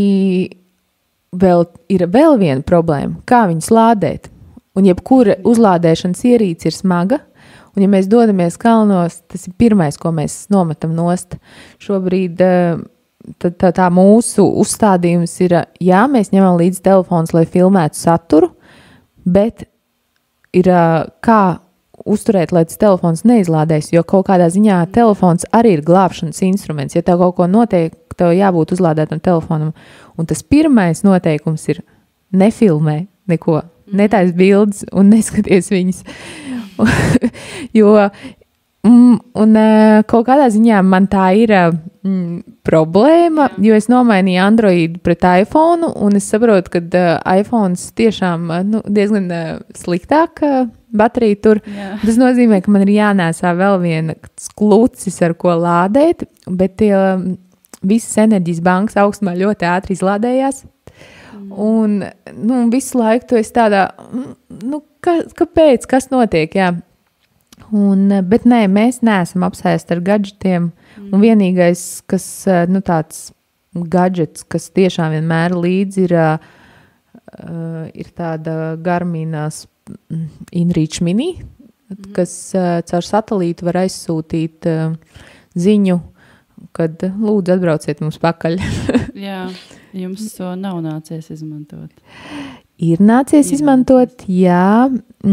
ir vēl viena problēma, kā viņus lādēt. Un jebkura uzlādēšanas ierīce ir smaga, un ja mēs dodamies kalnos, tas ir pirmais, ko mēs nometam nost. Šobrīd tā mūsu uzstādījums ir, jā, mēs ņemam līdzi telefons, lai filmētu saturu, bet ir kā uzturēt, lai tas telefons neizlādēs, jo kaut kādā ziņā telefons arī ir glābšanas instruments. Ja tev kaut ko notiek, tev jābūt uzlādētam telefonam. Un tas pirmais noteikums ir nefilmē neko, netais bildes un neskaties viņas. Jo kaut kādā ziņā man tā ir problēma, jo es nomainīju Androidu pret iPhone, un es saprotu, ka iPhones tiešām diezgan sliktāk baterija tur. Jā. Tas nozīmē, ka man ir jānēsā vēl viens klucis, ar ko lādēt, bet visas enerģijas bankas augstumā ļoti ātri izlādējās. Un visu laiku tu esi tādā, kāpēc, kas notiek, jā. Bet nē, mēs neesam apsēsti ar gadžetiem, un vienīgais, kas, tāds gadžets, kas tiešām vienmēr līdzi ir tāda Garminās InReach Mini, kas caur satelītu var aizsūtīt ziņu, kad lūdzu atbrauciet mums pakaļ. Jā, jums to nav nācies izmantot. Ir nācies izmantot, jā.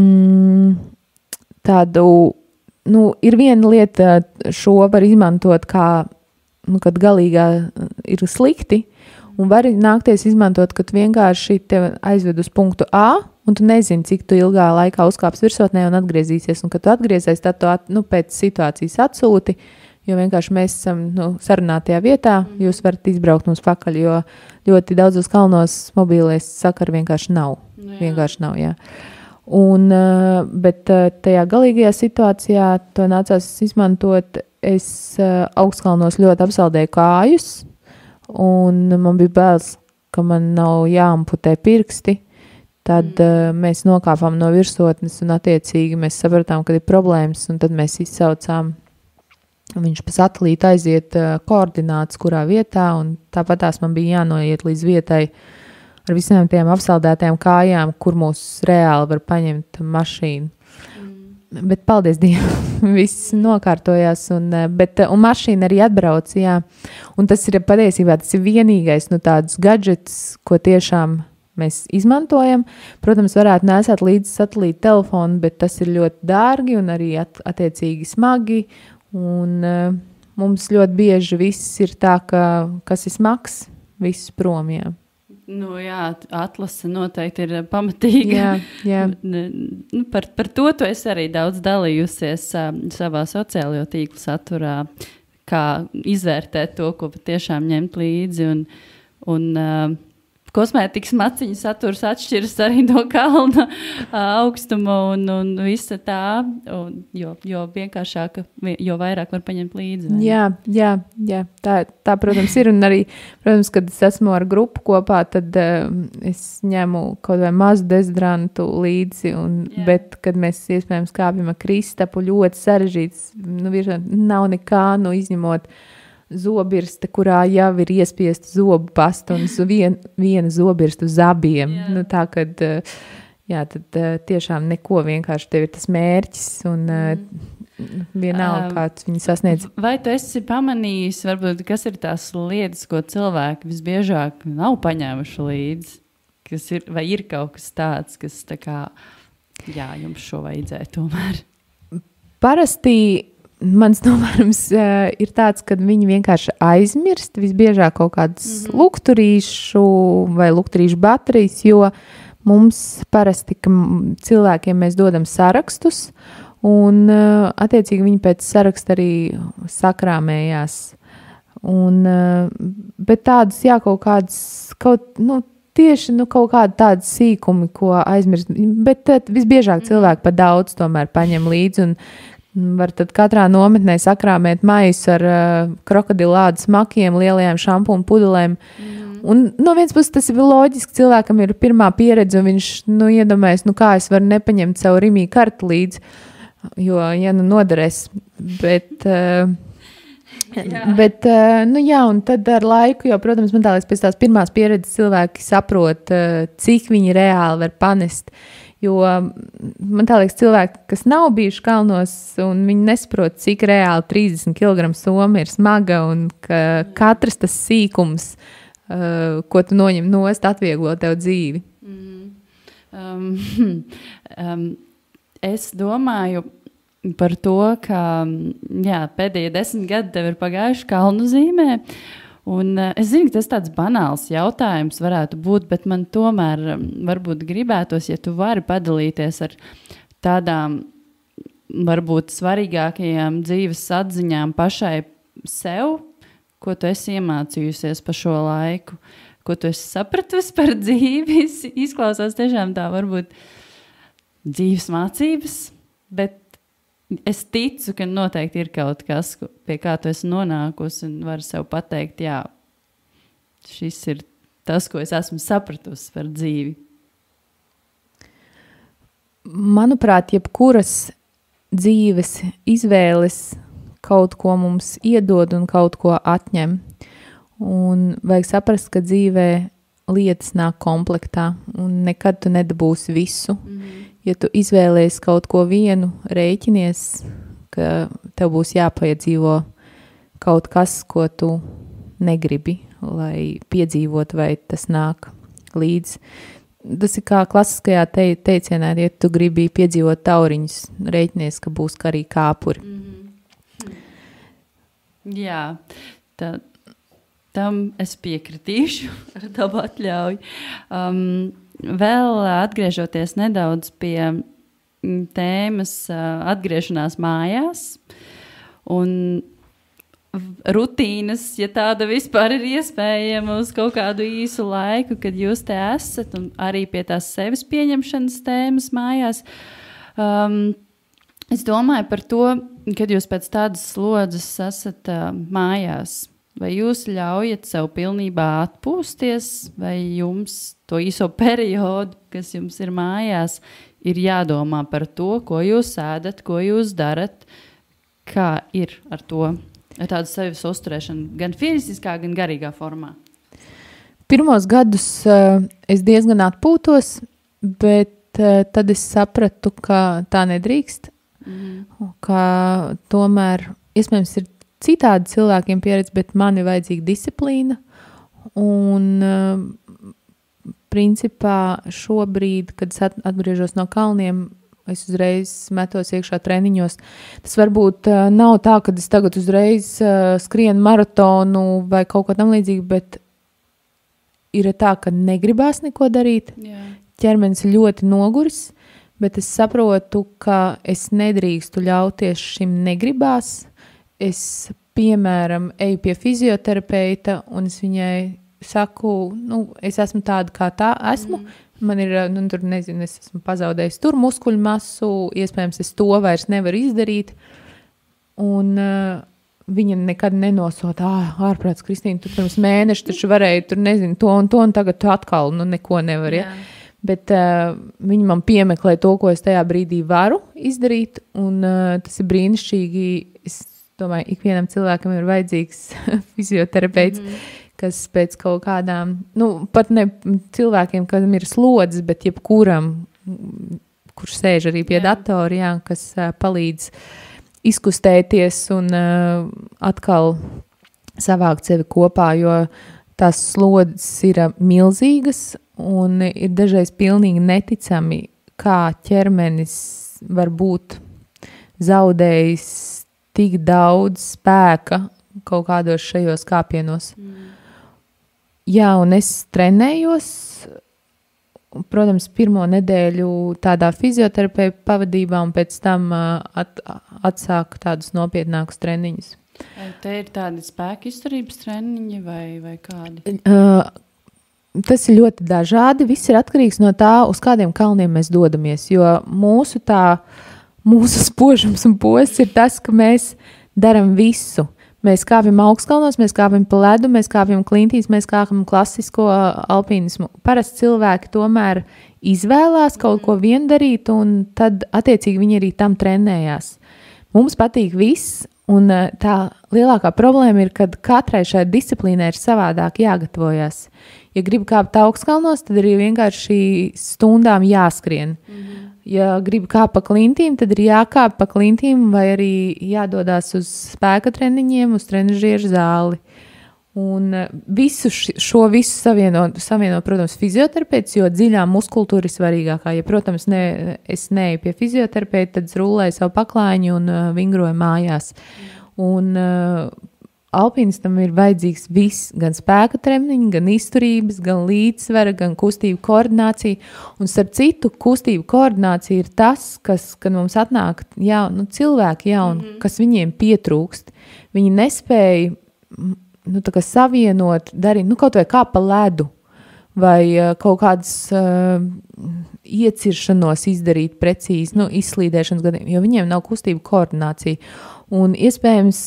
Tādu, ir viena lieta, šo var izmantot kā, kad galīgā ir slikti, un var nākties izmantot, kad vienkārši tev aizved uz punktu A, un tu nezini, cik tu ilgā laikā uzkāps virsotnē un atgriezīsies, un kad tu atgriezies, tad tu pēc situācijas atsūti, jo vienkārši mēs esam sarunātajā vietā, jūs varat izbraukt mums pakaļ, jo ļoti daudzos kalnos mobīlais sakari vienkārši nav. Vienkārši nav, jā. Bet tajā galīgajā situācijā to nācās izmantot. Es augstkalnos ļoti apsaldēju kājus, un man bija bailes, ka man nav jāamputē pirksti. Tad mēs nokāpām no virsotnes, un attiecīgi mēs sapratām, ka ir problēmas, un tad mēs izsaucām. Viņš pa satelītu aiziet koordinātas, kurā vietā, un tāpatās man bija jānoiet līdz vietai ar visiem tiem apsaldētajām kājām, kur mūs reāli var paņemt mašīnu. Bet paldies Dievam, viss nokārtojās, un mašīna arī atbrauc, jā. Un tas ir patiesībā, tas ir vienīgais, tāds gadžets, ko tiešām mēs izmantojam. Protams, varētu nesāt līdzi satelīta telefonu, bet tas ir ļoti dārgi un arī attiecīgi smagi, un mums ļoti bieži viss ir tā, ka kas ir smags, viss prom, jā. Jā, atlase noteikti ir pamatīga. Jā. Par to tu esi arī daudz dalījusies savā sociālo tīklu saturā, kā izvērtēt to, ko patiešām ņemt līdzi, un kosmētikas maciņu saturs atšķiras arī no kalna augstuma un visa tā, jo vienkāršāka, jo vairāk var paņemt līdzi. Jā. Tā, protams, ir. Un arī, protams, kad es esmu ar grupu kopā, tad es ņemu kaut vai mazu dezodrantu līdzi, bet, kad mēs iespējams kāpjam ar Kristapu, ļoti sarežģīts, nav nekā, izņemot zobirste, kurā jau ir iespiesta zobu pasta un viena zobirsta uz abiem. Tā, kad, tad tiešām neko, vienkārši tev ir tas mērķis un vienalga, kāds viņu sasniedz. Vai tu esi pamanījis, varbūt, kas ir tās lietas, ko cilvēki visbiežāk nav paņēmuši līdzi? Kas ir, vai ir kaut kas tāds, kas tā kā, jums šo vajadzēja tomēr? Parasti mans novērums ir tāds, ka viņi vienkārši aizmirst visbiežāk kaut kādas lukturīšu vai lukturīšu baterijas, jo mums parasti, ka cilvēkiem mēs dodam sarakstus, un attiecīgi viņi pēc saraksta arī sakrāmējās. Bet tādas, kaut kādas, tieši kaut kādi tādi sīkumi, ko aizmirst, bet visbiežāk cilvēki pa daudz tomēr paņem līdzi, un var tad katrā nometnē sakrāmēt maisu ar krokodilādu smakiem, lielajām šampūnu pudelēm. Un no vienas puses tas ir loģiski, cilvēkam ir pirmā pieredze, un viņš iedomājas, kā es varu nepaņemt savu Rimī kartu līdzi, jo, noderēs. Un tad ar laiku, jo, protams, man liekas, pēc tās pirmās pieredzes cilvēki saprot, cik viņi reāli var panest. Jo man liekas, cilvēki, kas nav bijuši kalnos, un viņi nesaprot, cik reāli 30 kg soma ir smaga, un ka katrs tas sīkums, ko tu noņem nost, atvieglo tev dzīvi. Es domāju par to, ka pēdējie 10 gadi tev ir pagājuši kalnu zīmē. Un es zinu, ka tas tāds banāls jautājums varētu būt, bet man tomēr varbūt gribētos, ja tu vari padalīties ar tādām varbūt svarīgākajām dzīves atziņām pašai sev, ko tu esi iemācījusies pa šo laiku, ko tu esi sapratusi par dzīvi. Izklausās tiešām tā varbūt dzīves mācības, bet es ticu, ka noteikti ir kaut kas, pie kā tu esi nonākusi un vari sev pateikt, šis ir tas, ko es esmu sapratusi par dzīvi. Manuprāt, jebkuras dzīves izvēles kaut ko mums iedod un kaut ko atņem. Un vajag saprast, ka dzīvē lietas nāk komplektā un nekad tu nedabūsi visu. Ja tu izvēlējies kaut ko vienu, rēķinies, ka tev būs jāpiedzīvo kaut kas, ko tu negribi, lai piedzīvot, vai tas nāk līdz. Tas ir kā klasiskajā teicienā, ja tu gribi piedzīvot tauriņus, rēķinies, ka būs arī kāpuri. Jā, tam es piekritīšu ar tavu atļauju. Vēl atgriežoties nedaudz pie tēmas atgriešanās mājās un rutīnas, ja tāda vispār ir iespējama uz kaut kādu īsu laiku, kad jūs te esat, un arī pie tās sevis pieņemšanas tēmas mājās. Es domāju par to, kad jūs pēc tādas slodzes esat mājās. Vai jūs ļaujat sev pilnībā atpūsties, vai jums to īso periodu, kas jums ir mājās, ir jādomā par to, ko jūs ēdat, ko jūs darat, kā ir ar to, ar tādu sevis uzturēšanu, gan fiziskā, gan garīgā formā? Pirmos gadus es diezgan atpūtos, bet tad es sapratu, ka tā nedrīkst, ka tomēr, iespējams, ir citādi cilvēkiem pieredze, bet man ir vajadzīga disciplīna. Un principā šobrīd, kad es atgriežos no kalniem, es uzreiz metos iekšā treniņos. Tas varbūt nav tā, ka es tagad uzreiz skrienu maratonu vai kaut ko tam līdzīgi, bet ir tā, ka negribās neko darīt. Jā. Ķermenis ļoti noguris, bet es saprotu, ka es nedrīkstu ļauties šim negribās. Es, piemēram, eju pie fizioterapeita un es viņai saku, es esmu tāda, kā tā esmu. Man ir, tur nezinu, es esmu pazaudējis tur muskuļu masu, iespējams, es to vairs nevaru izdarīt. Un viņa nekad nenosota, ārprāts, Kristīna, tu pirms mēneša taču varēji, tur nezinu, to, un tagad tu atkal, neko nevar, ja? Bet viņi man piemeklē to, ko es tajā brīdī varu izdarīt, un tas ir brīnišķīgi. Es domāju, ikvienam cilvēkam ir vajadzīgs fizioterapeits, kas pēc kaut kādām, pat ne cilvēkiem, kam ir slodzes, bet jebkuram, kurš sēž arī pie datora, kas palīdz izkustēties un atkal savākt sevi kopā, jo tās slodzes ir milzīgas un ir dažreiz pilnīgi neticami, kā ķermenis var būt zaudējis tik daudz spēka kaut kādos šajos kāpienos. Jā, un es trenējos, protams, pirmo nedēļu tādā fizioterapeitu pavadībā un pēc tam atsāku tādus nopietnākus treniņus. Te ir tādi spēka izturības treniņi vai kādi? Tas ir ļoti dažādi. Viss ir atkarīgs no tā, uz kādiem kalniem mēs dodamies, jo mūsu spožums un posts ir tas, ka mēs daram visu. Mēs kāpjam augstkalnos, mēs kāpjam pa ledu, mēs kāpjam klintīs, mēs kāpjam klasisko alpīnismu. Parasti cilvēki tomēr izvēlās kaut ko vien darīt, un tad attiecīgi viņi arī tam trenējās. Mums patīk viss, un tā lielākā problēma ir, kad katrai šai disciplīnai ir savādāk jāgatavojas. Ja gribu kāpt augstkalnos, tad arī vienkārši stundām jāskrien. Ja gribu kāpt pa klintīm, tad ir jākāp pa klintīm vai arī jādodās uz spēka treniņiem, uz trenažieru zāli. Un visu savieno, protams, fizioterapeits, jo dziļā muskultūra ir svarīgākā. Ja, protams, es neeju pie fizioterapeita, tad es rullēju savu paklājiņu un vingroju mājās. Un alpīnistam ir vajadzīgs viss, gan spēka treniņi, gan izturības, gan līdzsvera, gan kustību koordinācija. Un starp citu, kustību koordinācija ir tas, kas, kad mums atnāk cilvēki jauni, kas viņiem pietrūkst. Viņi nespēja tā kā savienot, darīt, kaut vai kā pa ledu, vai kaut kādas ieciršanos izdarīt precīzi, izslīdēšanas gadiem, jo viņiem nav kustību koordinācija. Un iespējams,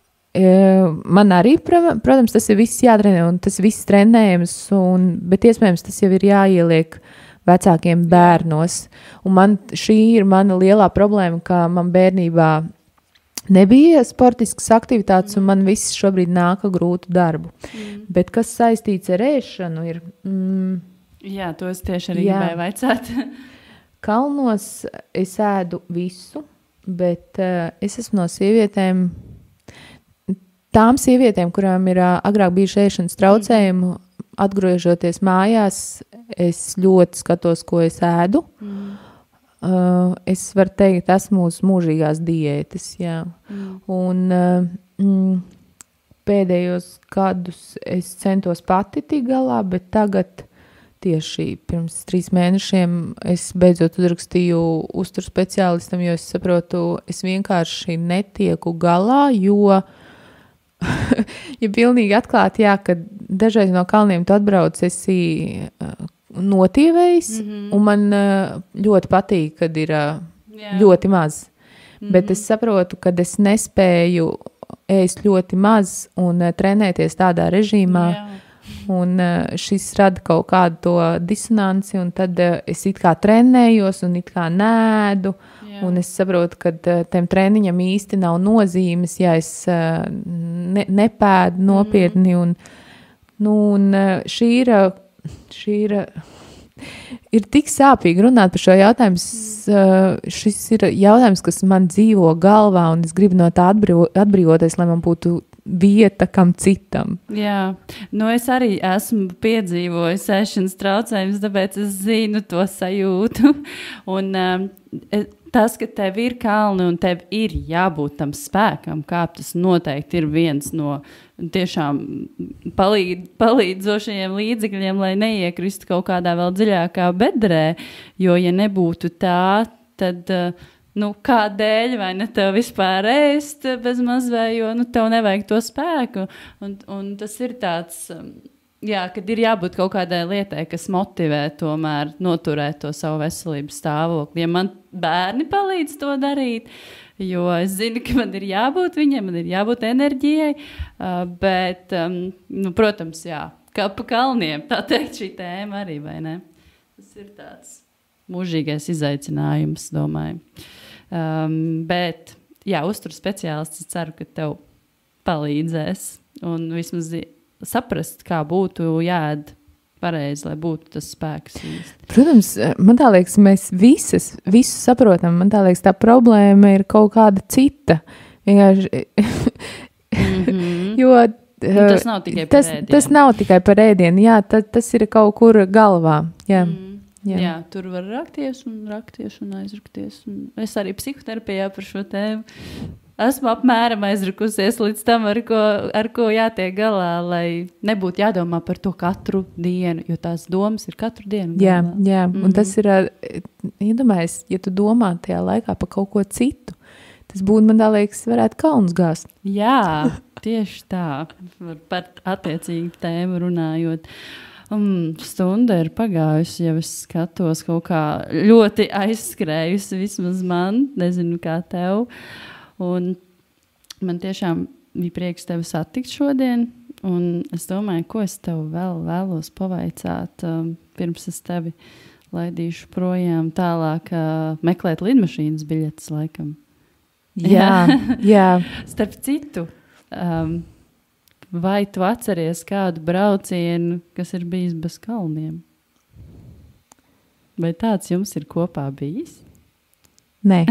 man arī, protams, tas ir viss jādrenē un tas viss trenējams, bet iespējams tas jau ir jāieliek vecākiem bērnos. Un šī ir mana lielā problēma, ka man bērnībā nebija sportiskas aktivitātes un man viss šobrīd nāk grūtu darbu. Bet kas saistīts ar ēšanu ir... Jā, to es tieši arī gribēju vaicāt. Kalnos es ēdu visu, bet es esmu no sievietēm... Tām sievietēm, kurām ir agrāk bijuši ēšanas traucējumi, atgriežoties mājās, es ļoti skatos, ko es ēdu. Es varu teikt, esmu uz mūžīgās diētas, jā. Un pēdējos gadus es centos pati tik galā, bet tagad tieši pirms 3 mēnešiem es beidzot uzrakstīju uzturu speciālistam, jo es saprotu, es vienkārši netieku galā, jo ja pilnīgi atklāti, ka dažreiz no kalniem tu atbrauc, esi notievējis, un man ļoti patīk, kad ir ļoti maz. Bet es saprotu, kad es nespēju ēst ļoti maz un trenēties tādā režīmā, un šis rada kaut kādu to disonanci, un tad es it kā trenējos un it kā nēdu, un es saprotu, ka tiem treniņam īsti nav nozīmes, ja es nepēdu nopietni, un šī ir tik sāpīgi runāt par šo jautājumu. Šis ir jautājums, kas man dzīvo galvā, un es gribu no tā atbrīvoties, lai man būtu vieta kam citam. Jā, es arī esmu piedzīvojis ēšanas traucējumus, tāpēc es zinu to sajūtu. Un tas, ka tev ir kalni un tev ir jābūt tam spēkam, kāpt, tas noteikti ir viens no tiešām palīdzošajiem līdzekļiem, lai neiekristu kaut kādā vēl dziļākā bedrē, jo ja nebūtu tā, tad kādēļ vai ne tev vispār ēst bez mazvē, jo tev nevajag to spēku. Un tas ir tāds Jā, kad ir jābūt kaut kādai lietai, kas motivē tomēr noturēt to savu veselības stāvokli. Ja man bērni palīdz to darīt, jo es zinu, ka man ir jābūt viņiem, man ir jābūt enerģijai, bet, protams, jā, kā pa kalniem, tā teikt, šī tēma arī, vai ne? Tas ir tāds mūžīgais izaicinājums, domāju. Bet, jā, uzturu speciālists, ceru, ka tev palīdzēs un vismaz saprast, kā būtu jāēd pareizi, lai būtu tas spēks īsti. Protams, man tā liekas, mēs visu saprotam. Man tā liekas, tā problēma ir kaut kāda cita. Vienkārši, jo tas nav tikai par ēdienu. Tas nav tikai par ēdienu, jā, tas ir kaut kur galvā, jā. Jā, tur var rakties un aizrakties. Un es arī psihoterapijā par šo tēmu esmu apmēram aizrakusies līdz tam, ar ko jātiek galā, lai nebūtu jādomā par to katru dienu, jo tās domas ir katru dienu galvā. Jā, un tas ir, iedomājies, ja tu domā tajā laikā par kaut ko citu, tas būtu, man tā liekas, varētu kauns gāzt. Jā, tieši tā, par attiecīgu tēmu runājot. Stunda ir pagājusi, ja es skatos kaut kā ļoti aizskrējusi, vismaz man, nezinu kā tev. Un man tiešām bija prieks tevi satikt šodien, un es domāju, ko es tev vēl vēlos pavaicāt, pirms es tevi laidīšu projām tālāk meklēt lidmašīnas biļetes laikam. Jā. Starp citu, vai tu atceries kādu braucienu, kas ir bijis bez kalniem? Vai tāds jums ir kopā bijis? Nē.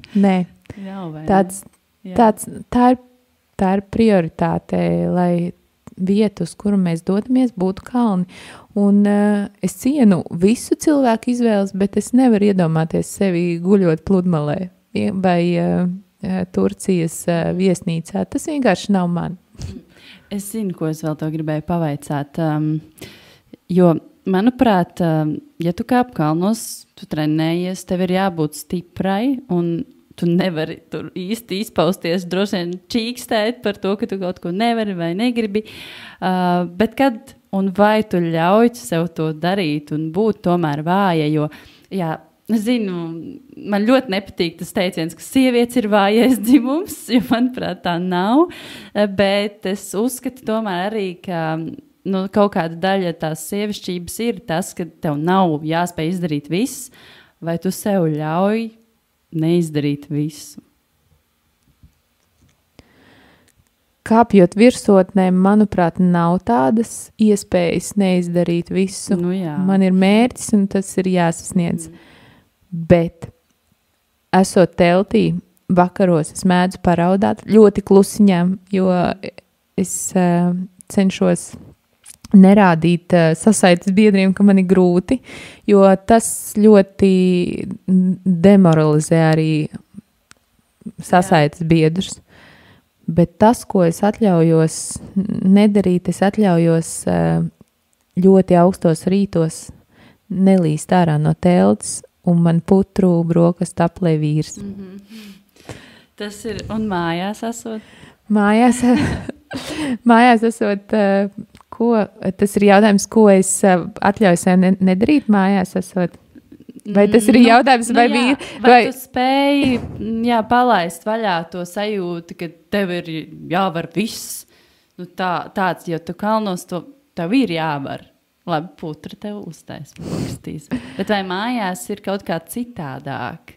Tā ir prioritāte, lai vietu, uz kuru mēs dodamies, būtu kalni. Un es cienu visu cilvēku izvēles, bet es nevaru iedomāties sevi guļot pludmalē vai Turcijas viesnīcā. Tas vienkārši nav man. Es zinu, ko es vēl tev gribēju pavaicāt, jo, manuprāt, ja tu kāp kalnos, tu trenējies, tev ir jābūt stiprai, un tu nevari tur īsti izpausties, droši vien čīkstēt par to, ka tu kaut ko nevari vai negribi, bet kad un vai tu ļauj sev to darīt un būt tomēr vāja, jo, jā, es zinu, man ļoti nepatīk tas teiciens, ka sievietes ir vājais dzimums, jo, manuprāt, tā nav, bet es uzskatu tomēr arī, ka kaut kāda daļa tās sievišķības ir tas, ka tev nav jāspēj izdarīt viss, vai tu sev ļauj neizdarīt visu. Kāpjot virsotnē, manuprāt, nav tādas iespējas neizdarīt visu. Man ir mērķis, un tas ir jāsasniedz. Bet, esot teltī, vakaros es mēdzu paraudāt ļoti klusiņām, jo es cenšos nerādīt sasaites biedriem, ka man ir grūti, jo tas ļoti demoralizē arī sasaites biedrus. Bet tas, ko es atļaujos nedarīt, es atļaujos ļoti augstos rītos nelīst ārā no telts, un man putru brokastu aplē vīrs. Tas ir, un mājās esot? Mājās esot, tas ir jautājums, ko es atļauju sev nedarīt mājās esot? Vai tas ir jautājums, vai vīri? Vai tu spēji, palaist vaļā to sajūtu, ka tev ir jāvar viss? Tāds, jo tu kalnos, tev ir jāvar. Labi, putra tev uztais, pakstīs. Bet vai mājās ir kaut kā citādāk?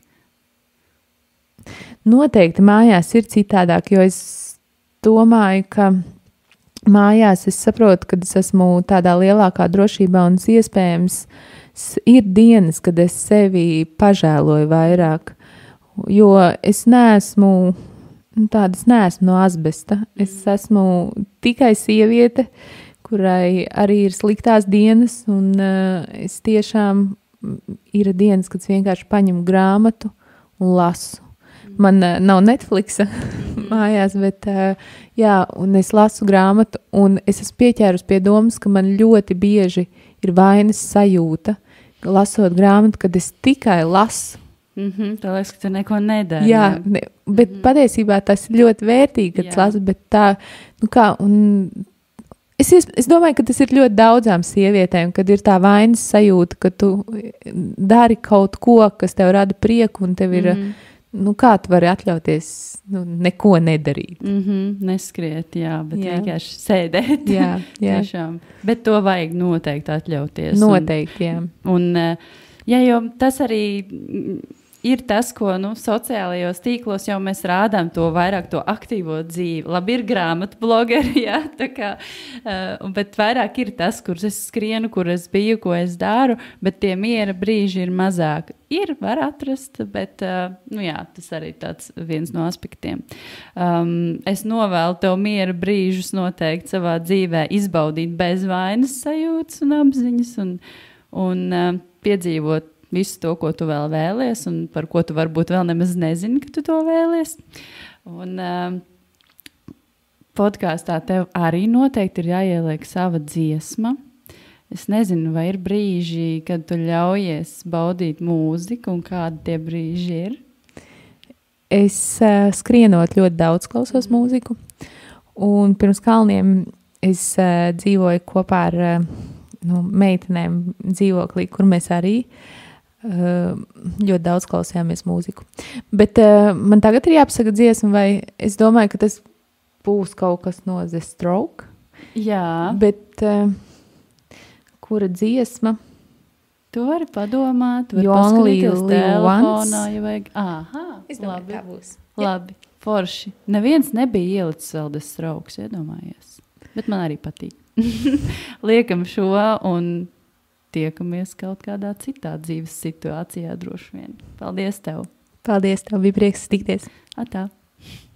Noteikti mājās ir citādāk, jo es domāju, ka mājās es saprotu, kad es esmu tādā lielākā drošībā un iespējams ir dienas, kad es sevi pažēloju vairāk, jo es neesmu no asbesta. Es esmu tikai sieviete, kurai arī ir sliktās dienas, un es tiešām ir dienas, kad es vienkārši paņemu grāmatu un lasu. Man nav Netflixa mājās, bet un es lasu grāmatu, un es esmu pieķērus pie domas, ka man ļoti bieži ir vainas sajūta, lasot grāmatu, kad es tikai lasu. Tā liekas, ka tu neko nedari. Jā, bet patiesībā tas ir ļoti vērtīgi, kad es lasu, bet tā, un Es domāju, ka tas ir ļoti daudzām sievietēm, kad ir tā vainas sajūta, ka tu dari kaut ko, kas tev rada prieku, un tev ir, kā tu vari atļauties neko nedarīt. Neskriet, jā, bet vienkārši sēdēt. Jā. Tiešām. Bet to vajag noteikti atļauties. Noteikti, jā. Un jo tas arī ir tas, ko sociālajos tīklos jau mēs rādām, to vairāk to aktīvo dzīvi. Labi, ir grāmatu blogeri, jā, tā kā, bet vairāk ir tas, kur es skrienu, kur es biju, ko es daru, bet tie miera brīži ir mazāk. Var atrast, bet, tas arī tāds viens no aspektiem. Es novēlu tev miera brīžus noteikti savā dzīvē izbaudīt bez vainas sajūtas un apziņas un piedzīvot visu to, ko tu vēl vēlies, un par ko tu varbūt vēl nemaz nezini, ka tu to vēlies. Un podkāstā tev arī noteikti ir jāieliek sava dziesma. Es nezinu, vai ir brīži, kad tu ļaujies baudīt mūziku, un kādi tie brīži ir? Es skrienot ļoti daudz klausos mūziku, un pirms kalniem es dzīvoju kopā ar meitenēm dzīvoklī, kur mēs arī ļoti daudz klausījāmies mūziku. Bet man tagad ir jāpasaka dziesma, vai es domāju, ka tas būs kaut kas no The Stroke. Jā. Bet kura dziesma? Tu vari padomāt, You Only Live telefonā, ja vajag. Es domāju, tā būs. Labi, forši. Neviens nebija ielicis vēl The Strokes, iedomājies. Bet man arī patīk. Liekam šo un tiekamies kaut kādā citā dzīves situācijā droši vien. Paldies tev! Paldies tev, bija prieks tikties! Atā!